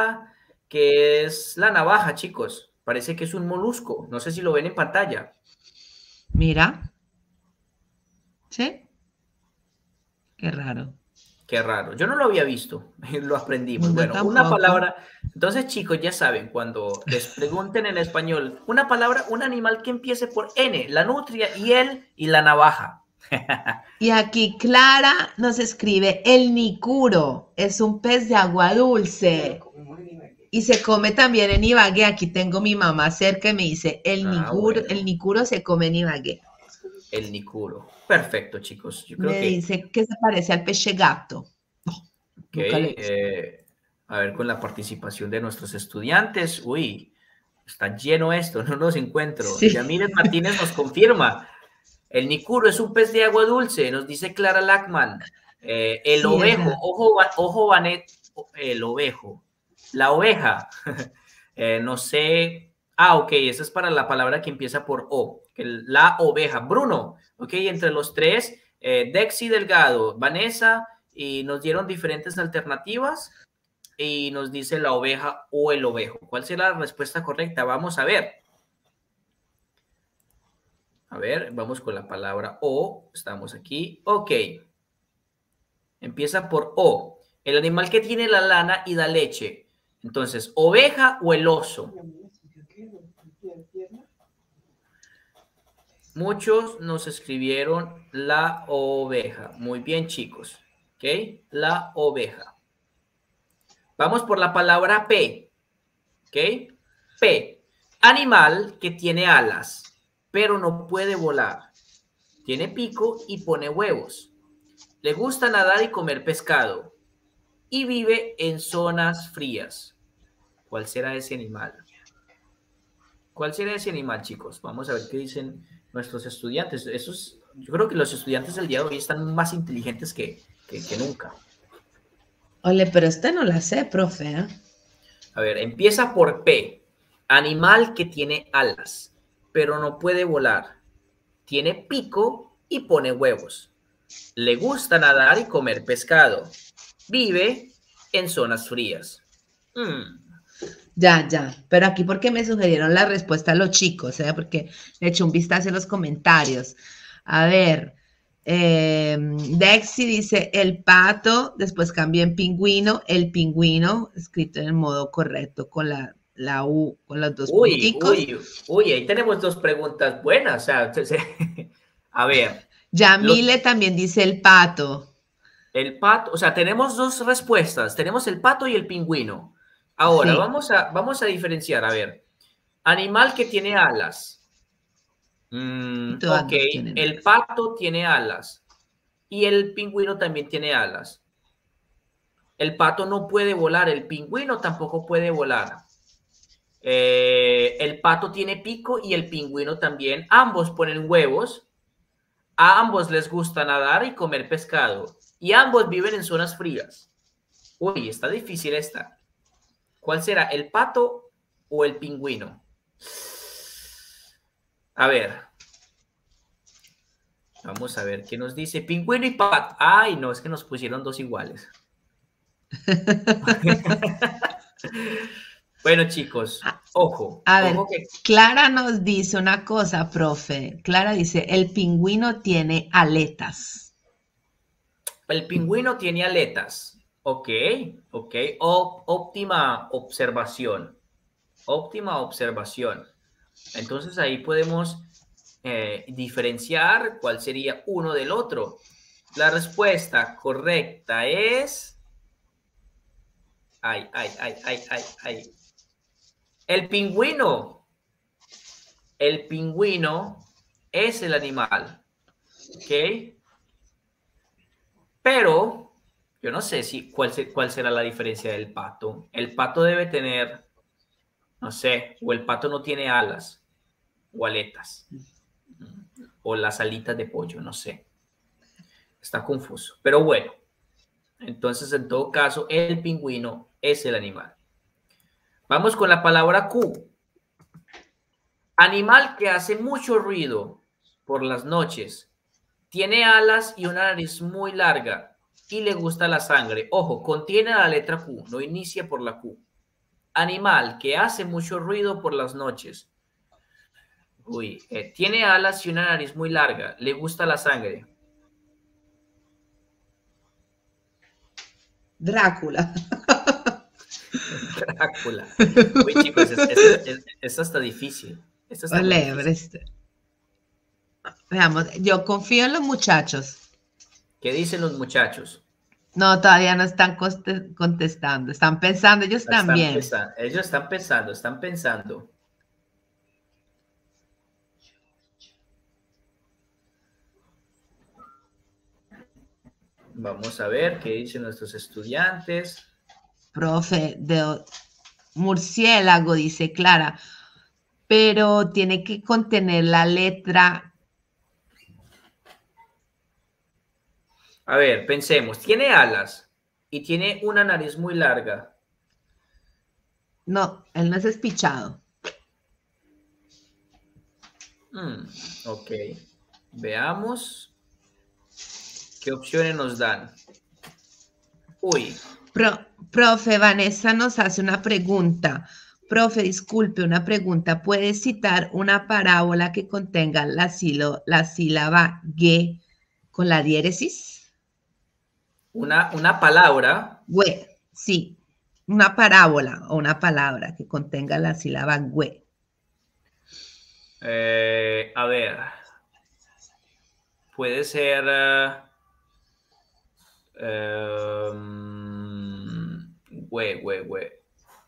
es la navaja, chicos. Parece que es un molusco. No sé si lo ven en pantalla. Mira. ¿Sí? Qué raro. Qué raro. Yo no lo había visto. Lo aprendimos. Yo bueno, tampoco. Una palabra. Entonces, chicos, ya saben, cuando les pregunten en español, una palabra, un animal que empiece por N, la nutria y la navaja. Y aquí Clara nos escribe, el nicuro es un pez de agua dulce. Y se come también en Ibagué. Aquí tengo mi mamá cerca y me dice, el nicuro se come en Ibagué. El nicuro. Perfecto, chicos. Yo creo Me que, dice que se parece al peche gato. No, ok, nunca lo he visto. a ver, con la participación de nuestros estudiantes. Uy, está lleno esto, no los encuentro. Sí, Yamírez Martínez nos confirma. El nicuro es un pez de agua dulce, nos dice Clara Lackman. El sí, ovejo, esa. ojo, Vanet, el ovejo. La oveja, no sé. Ah, ok, esa es para la palabra que empieza por O. La oveja. Bruno, ok, entre los tres, Dexy Delgado, Vanessa, y nos dieron diferentes alternativas y nos dice la oveja o el ovejo. ¿Cuál será la respuesta correcta? Vamos a ver. A ver, vamos con la palabra O. Estamos aquí. Ok. Empieza por O. El animal que tiene la lana y da leche. Entonces, oveja o el oso. Muchos nos escribieron la oveja. Muy bien, chicos. ¿Ok? La oveja. Vamos por la palabra P. ¿Ok? P. Animal que tiene alas, pero no puede volar. Tiene pico y pone huevos. Le gusta nadar y comer pescado. Y vive en zonas frías. ¿Cuál será ese animal? ¿Cuál será ese animal, chicos? Vamos a ver qué dicen nuestros estudiantes. Yo creo que los estudiantes del día de hoy están más inteligentes que nunca. Ole, pero esta no la sé, profe, ¿eh? A ver, empieza por P. Animal que tiene alas, pero no puede volar. Tiene pico y pone huevos. Le gusta nadar y comer pescado. Vive en zonas frías. Ya, ya. Pero aquí porque me sugirieron la respuesta a los chicos, ¿eh? Porque le eché un vistazo en los comentarios. A ver, Dexy dice el pato, después cambió en pingüino, el pingüino, escrito en el modo correcto con la U, con los dos Uy, punticos. uy, uy, ahí tenemos dos preguntas buenas. O sea, a ver, los, Yamile también dice el pato. el pato, o sea, tenemos dos respuestas. Tenemos el pato y el pingüino. Ahora, Sí, vamos a diferenciar. A ver, animal que tiene alas. y todas Ok, dos tienen el alas. pato tiene alas y el pingüino también tiene alas. El pato no puede volar, el pingüino tampoco puede volar. El pato tiene pico y el pingüino también. Ambos ponen huevos. A ambos les gusta nadar y comer pescado. Y ambos viven en zonas frías. Uy, está difícil esta. ¿Cuál será, el pato o el pingüino? A ver, vamos a ver qué nos dice. Pingüino y pato. Ay, no, es que nos pusieron dos iguales. Bueno, chicos, ojo, A ver, ojo que Clara nos dice una cosa, profe. Clara dice, el pingüino tiene aletas. el pingüino tiene aletas. Ok, ok. Óptima observación. Óptima observación. Entonces ahí podemos diferenciar cuál sería uno del otro. La respuesta correcta es... Ay, ay, ay, ay, ay, ay. El pingüino. El pingüino es el animal. ¿Ok? Pero yo no sé cuál será la diferencia del pato. El pato debe tener, no sé, o el pato no tiene alas o aletas, o las alitas de pollo, no sé. Está confuso. Pero bueno, entonces en todo caso, el pingüino es el animal. Vamos con la palabra Q. Animal que hace mucho ruido por las noches. Tiene alas y una nariz muy larga y le gusta la sangre. Ojo, contiene la letra Q, no inicia por la Q. Animal que hace mucho ruido por las noches. Uy, tiene alas y una nariz muy larga. Le gusta la sangre. Drácula. Drácula. Uy, chicos, esta está difícil. Esta está muy Ole, difícil. veamos, yo confío en los muchachos. ¿Qué dicen los muchachos? No, todavía no están contestando, están pensando ellos Están también. pensando, ellos están pensando, están pensando. Vamos a ver qué dicen nuestros estudiantes. Profe, de murciélago, dice Clara, pero tiene que contener la letra. A ver, pensemos. Tiene alas y tiene una nariz muy larga. No, él no es espichado. Ok. Veamos qué opciones nos dan. Uy. Profe, Vanessa nos hace una pregunta. Profe, disculpe, una pregunta. ¿Puedes citar una parábola que contenga la sílaba G con la diéresis? Una palabra. Güe, sí. Una parábola o una palabra que contenga la sílaba güe. A ver. Puede ser. Güe.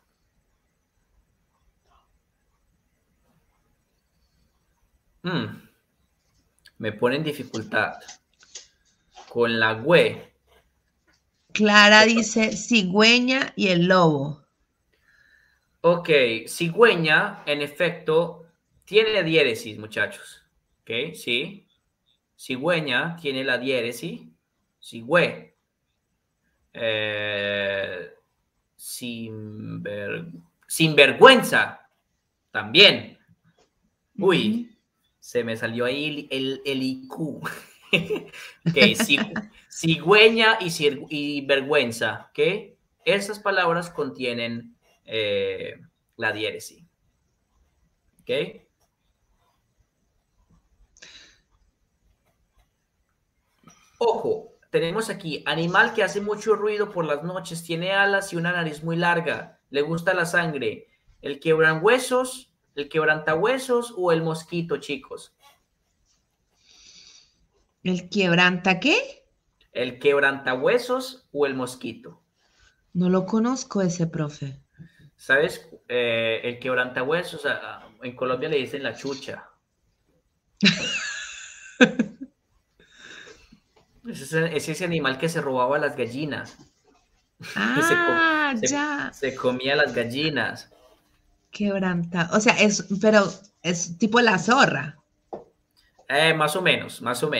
Me pone en dificultad. Con la güe. Clara dice cigüeña y el lobo. Ok, cigüeña, en efecto, tiene diéresis, muchachos. Ok, sí. Cigüeña tiene la diéresis. Cigüe. Sinvergüenza. También. Uy, se me salió ahí el IQ. Ok, cigüeña y vergüenza. ¿Ok? Esas palabras contienen la diéresis. ¿Ok? Ojo, tenemos aquí animal que hace mucho ruido por las noches, tiene alas y una nariz muy larga, le gusta la sangre. ¿El quebranhuesos, el quebrantahuesos o el mosquito, chicos? ¿El quebranta qué? ¿El quebrantahuesos o el mosquito? No lo conozco ese, profe. ¿Sabes? El quebrantahuesos, en Colombia le dicen la chucha. Es ese animal que se robaba las gallinas. Ah, ya. Se comía las gallinas. Quebranta. O sea, pero es tipo la zorra. Más o menos.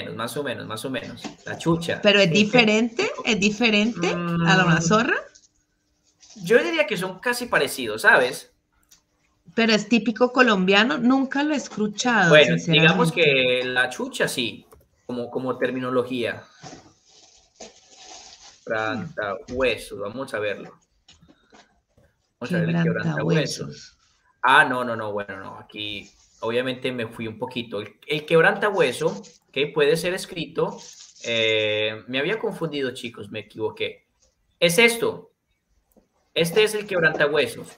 La chucha. Pero es diferente a una zorra. Yo diría que son casi parecidos, ¿sabes? Pero es típico colombiano, nunca lo he escuchado, Bueno, digamos sinceramente. que la chucha sí, como terminología. Quebrantahuesos, vamos a verlo. Vamos a ver el quebrantahuesos. Quebrantahuesos. No, bueno, no, aquí obviamente me fui un poquito. El quebrantahueso, que puede ser escrito, me había confundido, chicos, me equivoqué. Es esto. Este es el quebrantahuesos.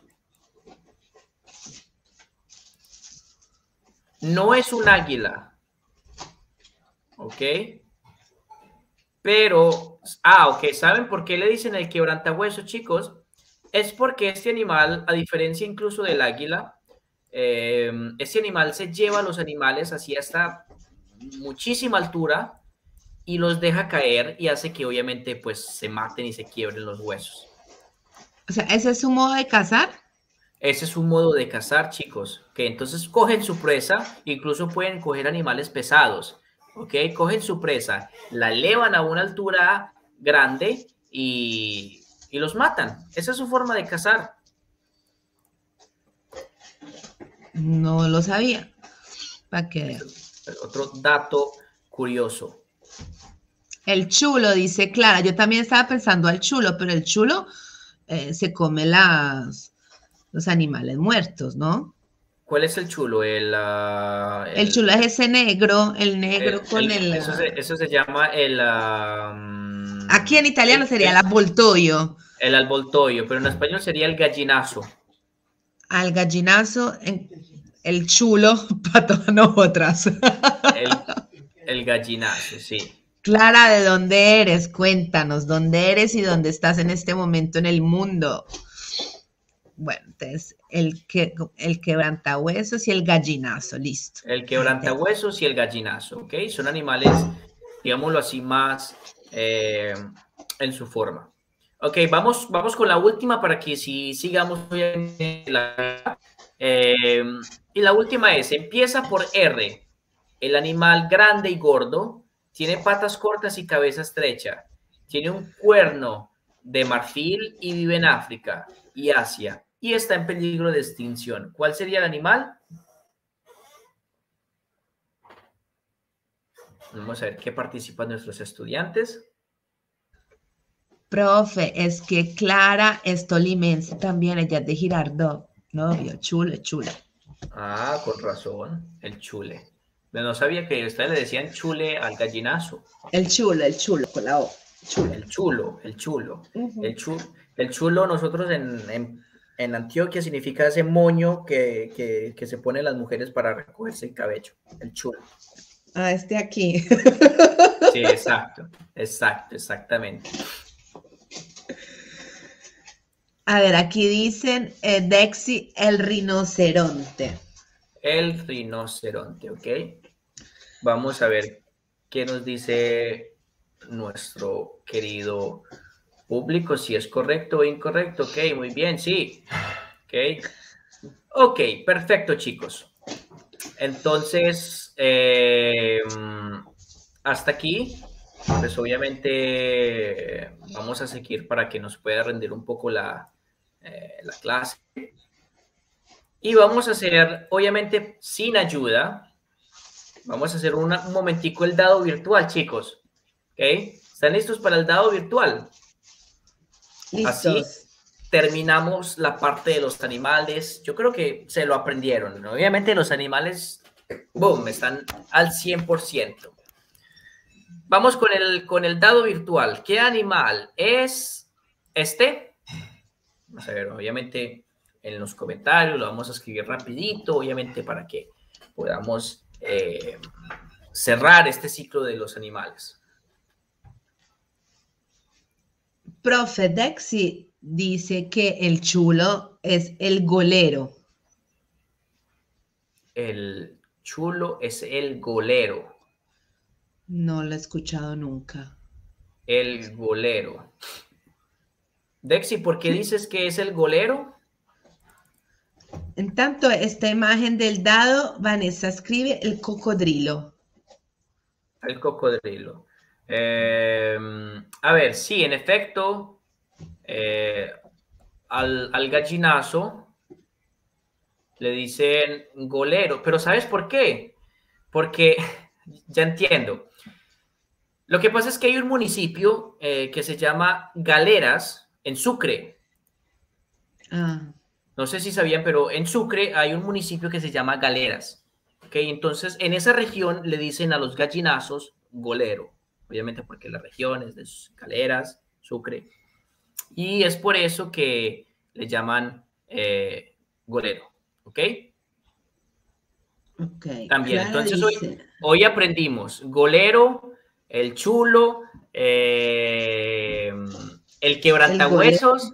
No es un águila. ¿Ok? Pero, ok, ¿saben por qué le dicen el quebrantahuesos, chicos? Es porque este animal, a diferencia incluso del águila, este animal se lleva a los animales así hasta muchísima altura y los deja caer y hace que obviamente pues se maten y se quiebren los huesos. O sea, ¿ese es su modo de cazar? Ese es un modo de cazar, chicos, que entonces cogen su presa, incluso pueden coger animales pesados, ¿ok? Cogen su presa, la elevan a una altura grande y los matan. Esa es su forma de cazar. No lo sabía. ¿Para qué? Otro dato curioso. El chulo, dice Clara. Yo también estaba pensando al chulo, pero el chulo se come los animales muertos, ¿no? ¿Cuál es el chulo? El chulo es ese negro, el negro con el... Eso se llama Aquí en italiano sería el avvoltoio. El alboltoyo, pero en español sería el gallinazo. Al gallinazo, el chulo para todas nosotras. El gallinazo, sí. Clara, ¿de dónde eres? Cuéntanos, ¿dónde eres y dónde estás en este momento en el mundo? Bueno, entonces, el quebrantahuesos y el gallinazo, listo. El quebrantahuesos y el gallinazo, ¿ok? Son animales, digámoslo así, más eh, en su forma. Ok, vamos con la última para que si sigamos y la última es, empieza por R. El animal grande y gordo tiene patas cortas y cabeza estrecha. Tiene un cuerno de marfil y vive en África y Asia y está en peligro de extinción. ¿Cuál sería el animal? Vamos a ver qué participan nuestros estudiantes. Profe, es que Clara es tolimense también, ella es de Girardot. Novio, chulo, chulo. Ah, con razón, el chule. No sabía que ustedes le decían chule al gallinazo. El chulo, con la O. Chulo. El chulo, el chulo. Uh-huh. El chulo nosotros en Antioquia significa ese moño que se ponen las mujeres para recogerse el cabello. El chulo. Ah, este aquí. Sí, exacto, exactamente. A ver, aquí dicen Dexi, el rinoceronte. El rinoceronte, ¿ok? Vamos a ver qué nos dice nuestro querido público, si es correcto o incorrecto. Ok, muy bien, sí. Ok, perfecto, chicos. Entonces, hasta aquí, pues obviamente vamos a seguir para que nos pueda rendir un poco la clase. Y vamos a hacer, obviamente, sin ayuda, vamos a hacer un momentico el dado virtual, chicos. ¿Ok? ¿Están listos para el dado virtual? Listos. Así terminamos la parte de los animales. Yo creo que se lo aprendieron, ¿no? Obviamente los animales, boom, están al 100%. Vamos con el dado virtual. ¿Qué animal es este? Vamos a ver, obviamente en los comentarios lo vamos a escribir rapidito, obviamente para que podamos cerrar este ciclo de los animales. Profe Dexi dice que el chulo es el golero. El chulo es el golero. No lo he escuchado nunca. El golero. Dexi, ¿por qué dices que es el golero? En tanto, esta imagen del dado, Vanessa escribe el cocodrilo. El cocodrilo. A ver, sí, en efecto, al gallinazo le dicen golero, pero ¿sabes por qué? Porque, ya entiendo, lo que pasa es que hay un municipio que se llama Galeras, en Sucre. Ah. No sé si sabían, pero en Sucre hay un municipio que se llama Galeras. ¿Okay? Entonces, en esa región le dicen a los gallinazos golero. Obviamente porque la región es de Galeras, Sucre. Y es por eso que le llaman golero. ¿Ok? Okay. También, Clara entonces dice... hoy aprendimos golero, el chulo, el quebrantahuesos,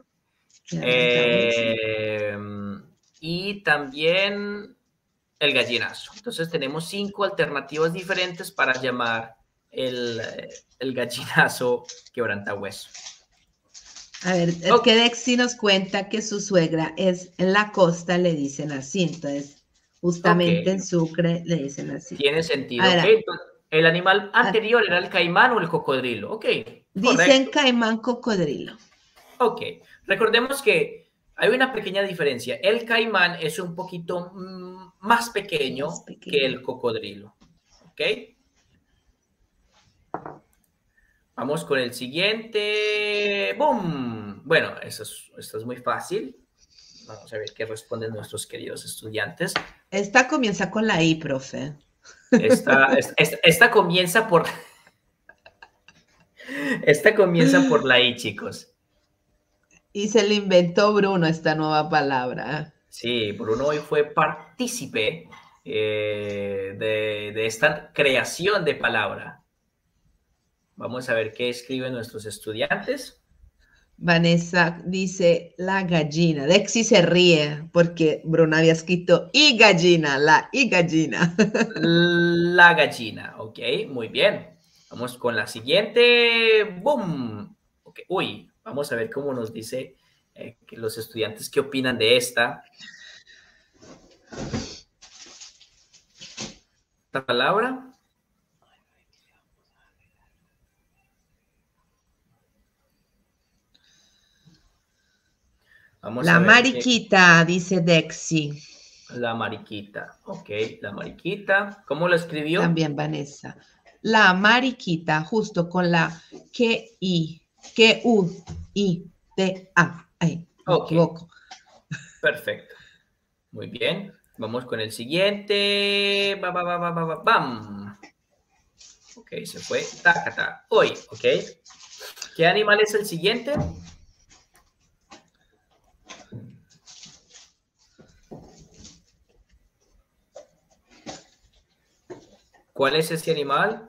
y también el gallinazo. Entonces tenemos 5 alternativas diferentes para llamar el gallinazo quebrantahueso. A ver, es que Dexi nos cuenta que su suegra es en la costa, le dicen así, entonces justamente en Sucre le dicen así. Tiene sentido, ¿ok? El animal anterior era el caimán o el cocodrilo, ¿ok? Dicen caimán cocodrilo. Ok, recordemos que hay una pequeña diferencia. El caimán es un poquito más pequeño que el cocodrilo, ¿ok? Vamos con el siguiente. ¡Bum! Bueno, esto es muy fácil. Vamos a ver qué responden nuestros queridos estudiantes. Esta comienza con la I, profe. Esta comienza por... Esta comienza por la I, chicos. Y se le inventó Bruno esta nueva palabra. Sí, Bruno hoy fue partícipe de esta creación de palabra. Vamos a ver qué escriben nuestros estudiantes. Vanessa dice la gallina. Dexi se ríe porque Bruno había escrito y gallina, la y gallina. La gallina, ok, muy bien. Vamos con la siguiente. ¡Boom! Okay. Uy, vamos a ver cómo nos dice que los estudiantes qué opinan de esta palabra. Vamos la mariquita, dice Dexy. La mariquita, ok, la mariquita. ¿Cómo lo escribió? También Vanessa. La mariquita, justo con la Q-U-I-T-A. Ay, me equivoco. Perfecto. Muy bien. Vamos con el siguiente. ¡Bam! Ok, se fue. Tacata. Hoy, ok. ¿Qué animal es el siguiente? ¿Cuál es ese animal?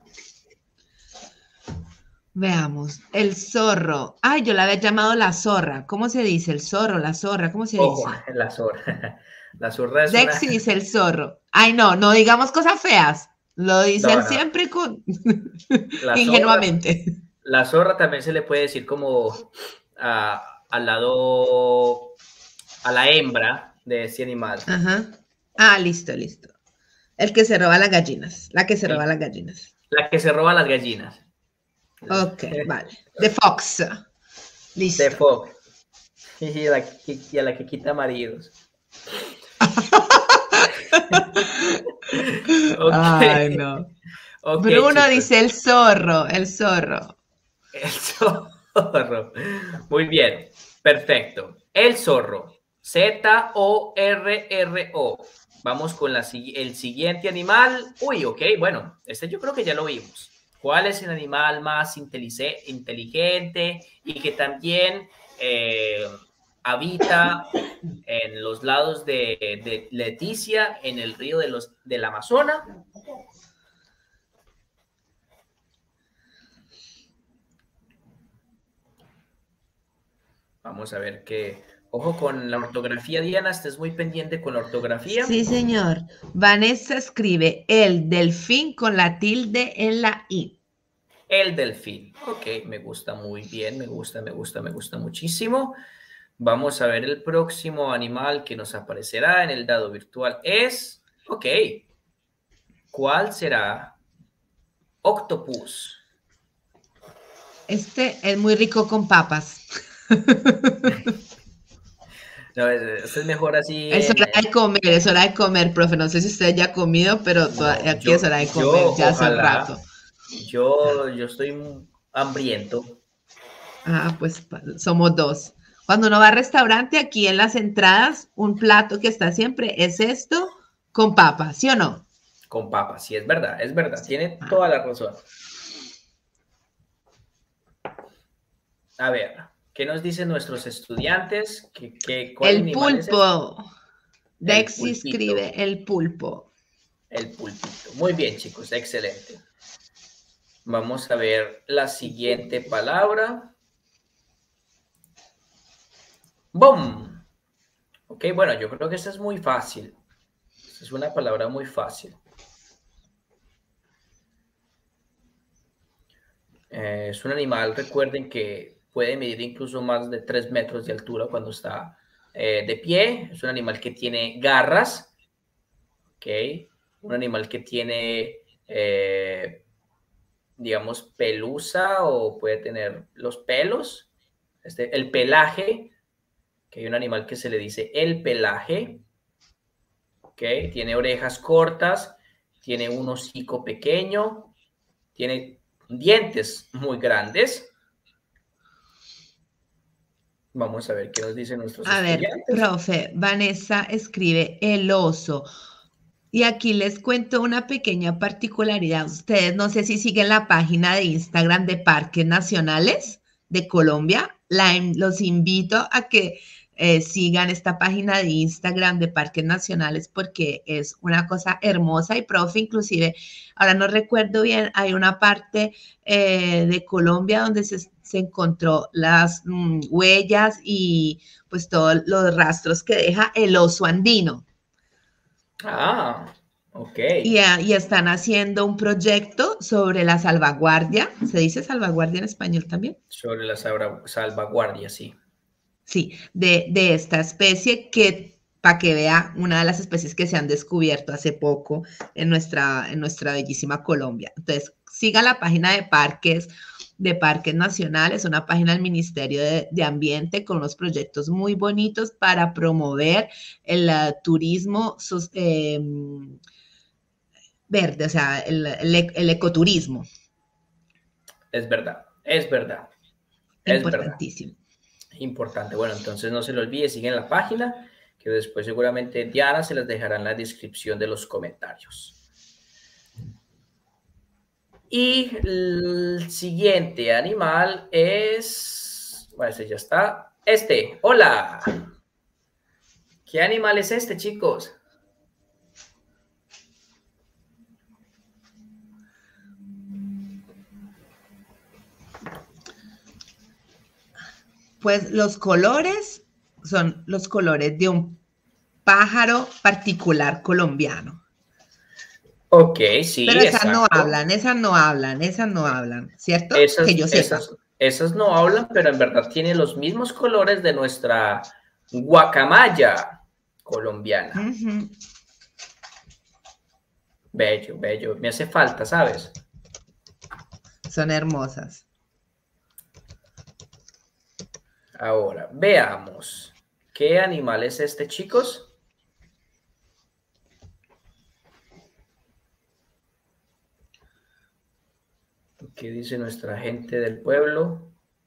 Veamos, el zorro. Ay, yo la había llamado la zorra. ¿Cómo se dice? El zorro, la zorra, ¿cómo se dice? La zorra. La zorra es Dexy dice el zorro. Ay, no digamos cosas feas. Lo dice él siempre con ingenuamente. La zorra también se le puede decir como al lado, a la hembra de ese animal. Ajá. Ah, listo. El que se roba las gallinas. La que se roba las gallinas. La que se roba las gallinas. Ok, vale. The Fox. Listo. The Fox. Y a la que quita maridos. Okay. Ay, no. Okay, Bruno chicos. Dice el zorro. El zorro. Muy bien. Perfecto. El zorro. Z-O-R-R-O. Vamos con el siguiente animal. Uy, ok, bueno, este yo creo que ya lo vimos. ¿Cuál es el animal más inteligente y que también habita en los lados de Leticia, en el río del Amazonas? Vamos a ver qué... Ojo con la ortografía, Diana, estés muy pendiente con la ortografía. Sí, señor. Vanessa escribe el delfín con la tilde en la I. El delfín. Ok, me gusta muy bien, me gusta muchísimo. Vamos a ver el próximo animal que nos aparecerá en el dado virtual. Ok, ¿cuál será? Octopus. Este es muy rico con papas. No, es mejor así. Es hora de comer, profe. No sé si usted ya ha comido, pero aquí es hora de comer, ya hace un rato. Yo estoy hambriento. Ah, pues somos dos. Cuando uno va al restaurante, aquí en las entradas, un plato que está siempre es esto con papas, ¿sí o no? Con papas, sí, es verdad. Tiene toda la razón. A ver, ¿qué nos dicen nuestros estudiantes? El pulpo. Dexy escribe el pulpo. El pulpito. Muy bien, chicos, excelente. Vamos a ver la siguiente palabra. ¡Bum! Ok, bueno, yo creo que esta es muy fácil. Esta es una palabra muy fácil. Es un animal, recuerden que puede medir incluso más de 3 metros de altura cuando está de pie. Es un animal que tiene garras. Ok, un animal que tiene, digamos, pelusa o puede tener los pelos. El pelaje, que hay un animal que se le dice el pelaje. Ok, tiene orejas cortas, tiene un hocico pequeño, tiene dientes muy grandes. Vamos a ver qué nos dicen nuestros estudiantes. A ver, profe, Vanessa escribe el oso. Y aquí les cuento una pequeña particularidad. Ustedes no sé si siguen la página de Instagram de Parques Nacionales de Colombia. Los invito a que sigan esta página de Instagram de Parques Nacionales porque es una cosa hermosa y profe, inclusive, ahora no recuerdo bien, hay una parte de Colombia donde se encontró las huellas y pues todos los rastros que deja el oso andino. Ah, Ok. y están haciendo un proyecto sobre la salvaguardia. ¿Se dice salvaguardia en español también? Sobre la salvaguardia, sí. Sí, de esta especie que, para que vea, una de las especies que se han descubierto hace poco en nuestra bellísima Colombia. Entonces, siga la página de parques nacionales, una página del Ministerio de Ambiente con unos proyectos muy bonitos para promover el turismo verde, o sea, el ecoturismo. Es verdad, es verdad, es verdad. Importantísimo. Importante. Bueno, entonces no se lo olvide, siguen la página, que después seguramente Diana se las dejará en la descripción de los comentarios. Y el siguiente animal es... Bueno, ese ya está. Este, hola. ¿Qué animal es este, chicos? Pues los colores son los colores de un pájaro particular colombiano. Ok, sí, Pero esas no exacto. hablan, ¿cierto? Que yo sepa. Esas no hablan, pero en verdad tienen los mismos colores de nuestra guacamaya colombiana. Bello, bello. Me hace falta, ¿sabes? Son hermosas. Ahora, veamos. ¿Qué animal es este, chicos? ¿Qué dice nuestra gente del pueblo?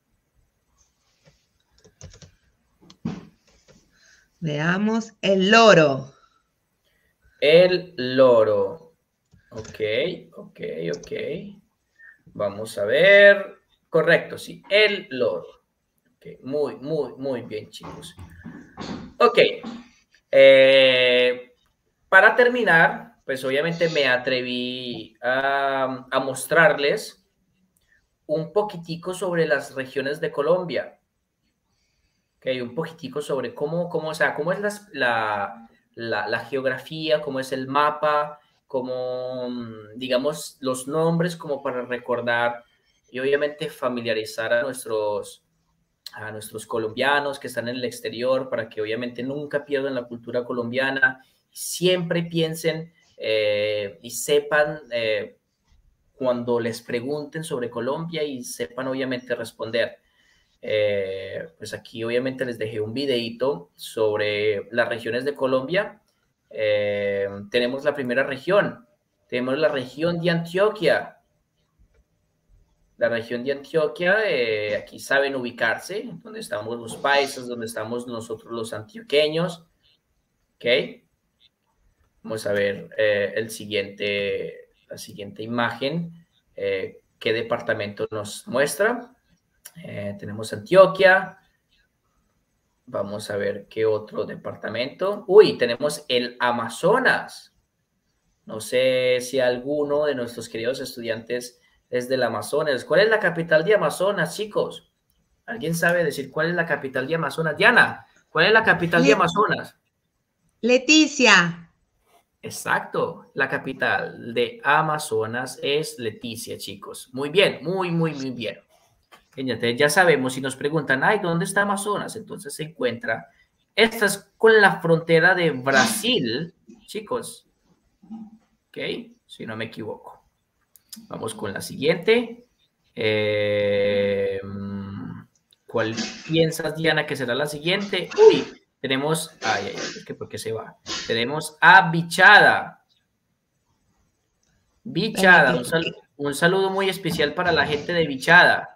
Veamos el loro. El loro. Ok, ok, ok. Vamos a ver. Correcto, sí, el loro. Okay. Muy, muy, muy bien, chicos. Ok. Para terminar, pues obviamente me atreví a mostrarles un poquitico sobre las regiones de Colombia. Okay, un poquitico sobre o sea, cómo es la geografía, cómo es el mapa, cómo, digamos, los nombres como para recordar y obviamente familiarizar a nuestros colombianos que están en el exterior para que obviamente nunca pierdan la cultura colombiana, siempre piensen y sepan cuando les pregunten sobre Colombia y sepan obviamente responder. Pues aquí obviamente les dejé un videito sobre las regiones de Colombia. Tenemos la primera región, tenemos la región de Antioquia. La región de Antioquia, aquí saben ubicarse, donde estamos los paisas, donde estamos nosotros los antioqueños. ¿Ok? Vamos a ver la siguiente imagen. ¿Qué departamento nos muestra? Tenemos Antioquia. Vamos a ver qué otro departamento. Uy, tenemos el Amazonas. No sé si alguno de nuestros queridos estudiantes es del Amazonas. ¿Cuál es la capital de Amazonas, chicos? ¿Alguien sabe decir cuál es la capital de Amazonas? Diana, ¿cuál es la capital de Amazonas? Leticia. Exacto, la capital de Amazonas es Leticia, chicos. Muy bien, muy, muy, muy bien. Ya sabemos, si nos preguntan, ay, ¿dónde está Amazonas? Entonces se encuentra, esta es con la frontera de Brasil, chicos. Ok, si no me equivoco. Vamos con la siguiente. ¿Cuál piensas, Diana, que será la siguiente? Uy, tenemos, ¿por qué se va? Tenemos a Bichada. Bichada, un saludo muy especial para la gente de Bichada.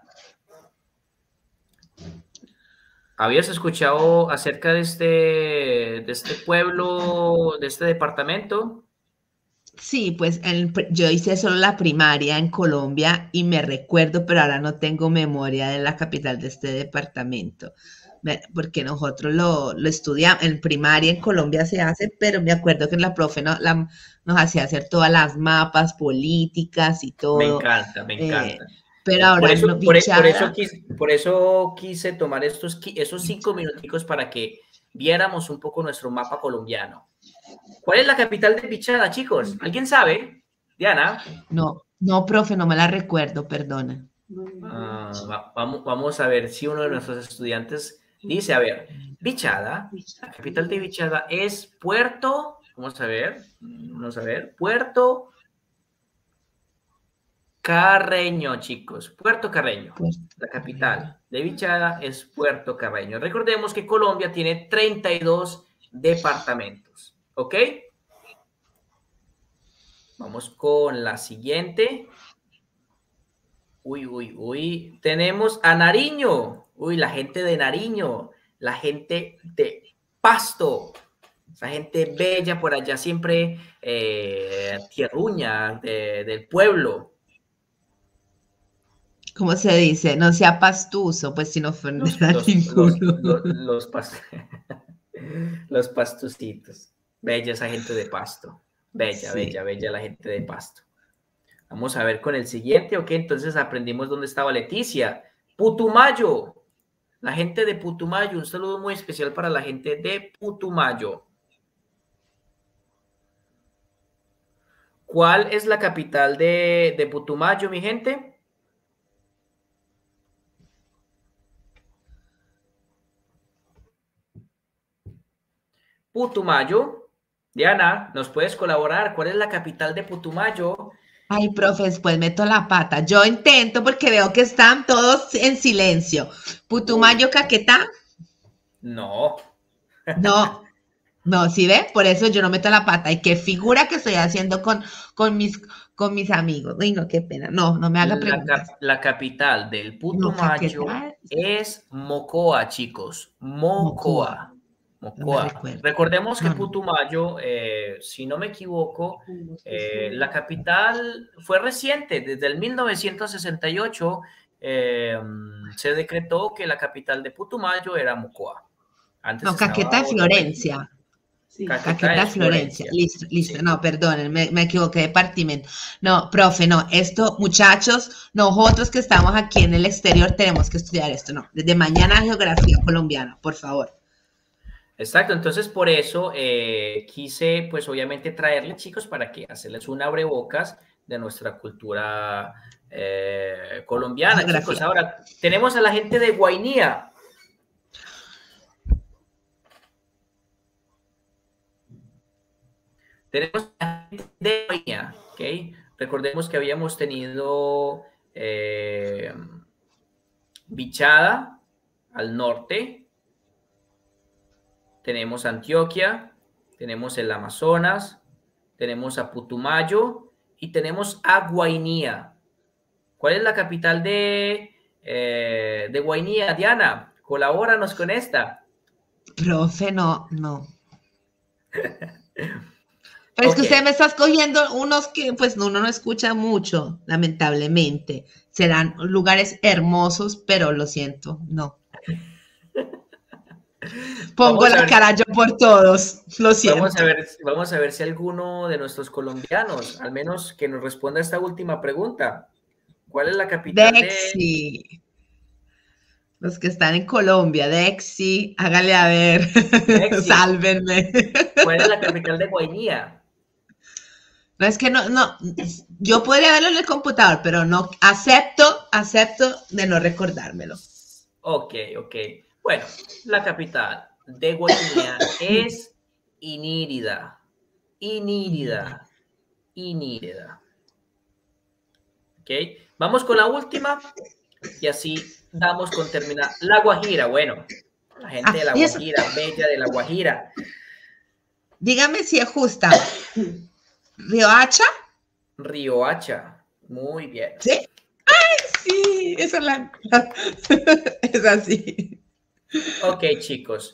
¿Habías escuchado acerca de este pueblo, de este departamento? Sí, pues yo hice solo la primaria en Colombia y me recuerdo, pero ahora no tengo memoria de la capital de este departamento, porque nosotros lo estudiamos, en primaria en Colombia se hace, pero me acuerdo que la profe nos hacía hacer todas las mapas políticas y todo. Me encanta, me encanta. Pero ahora por eso quise tomar esos 5 minuticos para que viéramos un poco nuestro mapa colombiano. ¿Cuál es la capital de Bichada, chicos? ¿Alguien sabe? Diana. No, no, profe, no me la recuerdo, perdona. Vamos a ver si uno de nuestros estudiantes dice, a ver, Bichada, la capital de Bichada es Puerto, vamos a ver, Puerto Carreño, chicos, Puerto Carreño. La capital de Bichada es Puerto Carreño. Recordemos que Colombia tiene 32 departamentos, ¿ok? Vamos con la siguiente. Uy. Tenemos a Nariño. Uy, la gente de Nariño. La gente de Pasto. Esa gente bella por allá, siempre tierruña del pueblo. ¿Cómo se dice? No sea pastuso, pues sin ofender a ninguno. Los pastucitos. Bella esa gente de Pasto. Bella, sí. bella la gente de Pasto. Vamos a ver con el siguiente, ok, entonces aprendimos dónde estaba Leticia. Putumayo, la gente de Putumayo, un saludo muy especial para la gente de Putumayo. ¿Cuál es la capital de Putumayo, mi gente? Putumayo. Diana, ¿nos puedes colaborar? ¿Cuál es la capital de Putumayo? Ay, profe, después meto la pata. Yo intento porque veo que están todos en silencio. ¿Putumayo, Caquetá? No. No, ¿sí ve? Por eso yo no meto la pata. Y qué figura que estoy haciendo con mis amigos. Ay, no, qué pena. No me haga preguntas. La capital del Putumayo es Mocoa, chicos. Mocoa. No recordemos que Putumayo, si no me equivoco, la capital fue reciente, desde el 1968 se decretó que la capital de Putumayo era Mocoa. Antes no, Caquetá, Florencia. Sí. Caquetá, Florencia. Listo. Sí. No, perdonen, me equivoqué de departamento. No, profe, no, esto, muchachos, nosotros que estamos aquí en el exterior tenemos que estudiar esto, no. Desde mañana geografía colombiana, por favor. Exacto, entonces por eso quise, pues obviamente traerles, chicos, para que hacerles un abrebocas de nuestra cultura colombiana, chicos. Ahora, tenemos a la gente de Guainía. Tenemos a la gente de Guainía, ¿ok? Recordemos que habíamos tenido Bichada al norte. Tenemos Antioquia, tenemos el Amazonas, tenemos a Putumayo y tenemos a Guainía. ¿Cuál es la capital de Guainía, Diana? Colabóranos con esta. Profe, no. Pero es que usted me está escogiendo unos que pues uno no escucha mucho, lamentablemente. Serán lugares hermosos, pero lo siento, no. Pongo la cara yo por todos, lo siento. Vamos a ver si alguno de nuestros colombianos, al menos que nos responda a esta última pregunta. ¿Cuál es la capital de...? Los que están en Colombia, Dexi, hágale a ver, sálvenme. ¿Cuál es la capital de Guainía? No, es que no, yo podría verlo en el computador, pero no, acepto de no recordármelo. Ok. Bueno, la capital de Guainía es Inírida. Ok, vamos con la última y así damos con terminar. La Guajira, bueno, la gente de la Guajira, bella de la Guajira. Dígame si es justa. ¿Riohacha? Riohacha, muy bien. ¿Sí? ¡Ay, sí! Esa es así. Ok, chicos.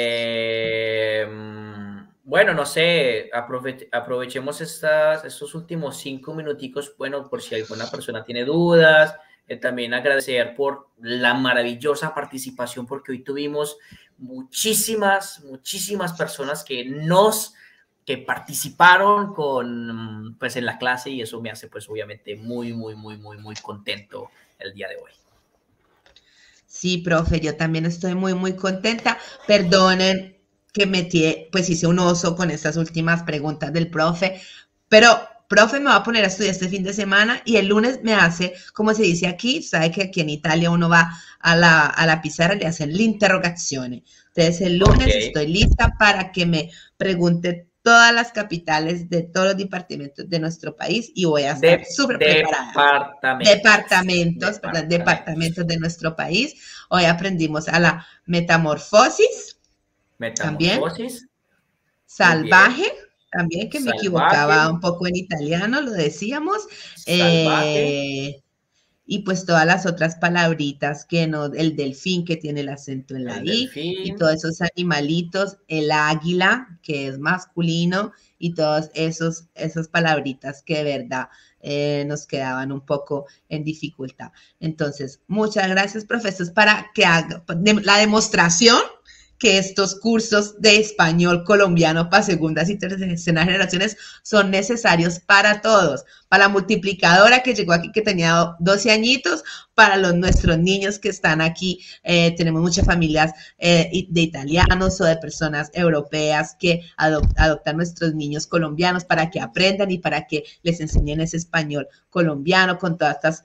Bueno, no sé, aprovechemos estos últimos 5 minuticos, bueno, por si alguna persona tiene dudas. También agradecer por la maravillosa participación, porque hoy tuvimos muchísimas personas que participaron pues en la clase, y eso me hace pues obviamente muy contento el día de hoy. Sí, profe, yo también estoy muy contenta. Perdonen que metí, pues hice un oso con estas últimas preguntas del profe, pero profe, me va a poner a estudiar este fin de semana y el lunes me hace, como se dice aquí, sabe que aquí en Italia uno va a la pizarra y le hacen la interrogazione. Entonces el Ok. lunes estoy lista para que me pregunte todas las capitales de todos los departamentos de nuestro país y voy a estar súper preparada. Departamentos. Departamentos, perdón, Departamentos. departamentos de nuestro país. Hoy aprendimos a la metamorfosis, también, Metamorfosis. Muy bien. salvaje, también que me equivocaba Salvaje. un poco en italiano, lo decíamos, Salvaje. eh, y pues todas las otras palabritas que no, el delfín que tiene el acento en la El I, y delfín. todos esos animalitos, el águila, que es masculino, y todas esas palabritas que de verdad nos quedaban un poco en dificultad. Entonces, muchas gracias, profesores, para que haga la demostración que estos cursos de español colombiano para segundas y terceras generaciones son necesarios para todos, para la multiplicadora que llegó aquí que tenía 12 añitos, para nuestros niños que están aquí, tenemos muchas familias de italianos o de personas europeas que adoptan nuestros niños colombianos para que aprendan y para que les enseñen ese español colombiano con todas estas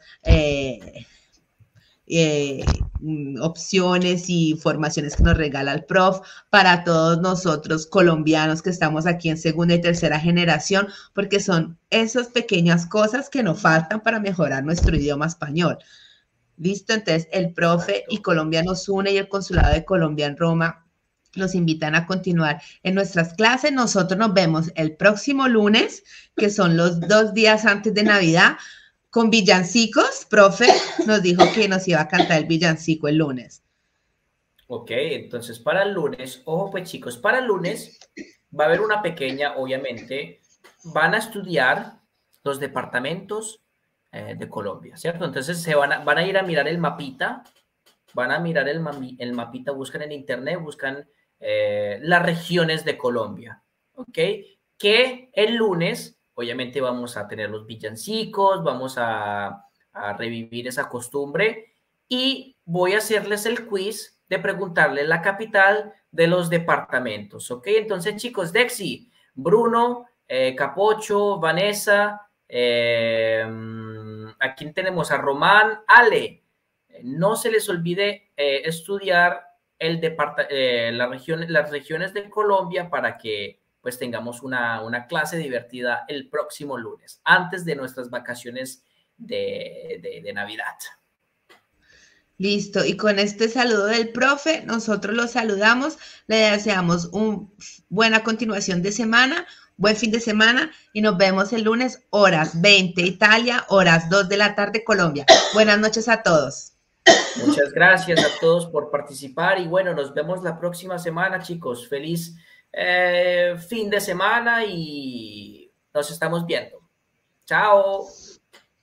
eh, opciones y formaciones que nos regala el prof para todos nosotros colombianos que estamos aquí en segunda y tercera generación, porque son esas pequeñas cosas que nos faltan para mejorar nuestro idioma español. ¿Listo? Entonces, el profe y Exacto. Colombia nos une y el Consulado de Colombia en Roma los invitan a continuar en nuestras clases. Nosotros nos vemos el próximo lunes, que son los 2 días antes de Navidad, con villancicos. Profe nos dijo que nos iba a cantar el villancico el lunes. Ok, entonces para el lunes, ojo pues chicos, para el lunes va a haber una pequeña, obviamente, van a estudiar los departamentos de Colombia, ¿cierto? Entonces van a ir a mirar el mapita, van a mirar el mapita, buscan en internet, buscan las regiones de Colombia, ¿ok? Que el lunes, obviamente, vamos a tener los villancicos, vamos a revivir esa costumbre y voy a hacerles el quiz de preguntarles la capital de los departamentos, ¿ok? Entonces, chicos, Dexy, Bruno, Capocho, Vanessa, aquí tenemos a Román, Ale, no se les olvide estudiar las regiones de Colombia para que pues tengamos una clase divertida el próximo lunes, antes de nuestras vacaciones de Navidad. Listo, y con este saludo del profe, nosotros los saludamos, le deseamos una buena continuación de semana, buen fin de semana y nos vemos el lunes, horas 20 Italia, horas 2 de la tarde Colombia. Buenas noches a todos. Muchas gracias a todos por participar y bueno, nos vemos la próxima semana, chicos. Feliz fin de semana y nos estamos viendo. Chao.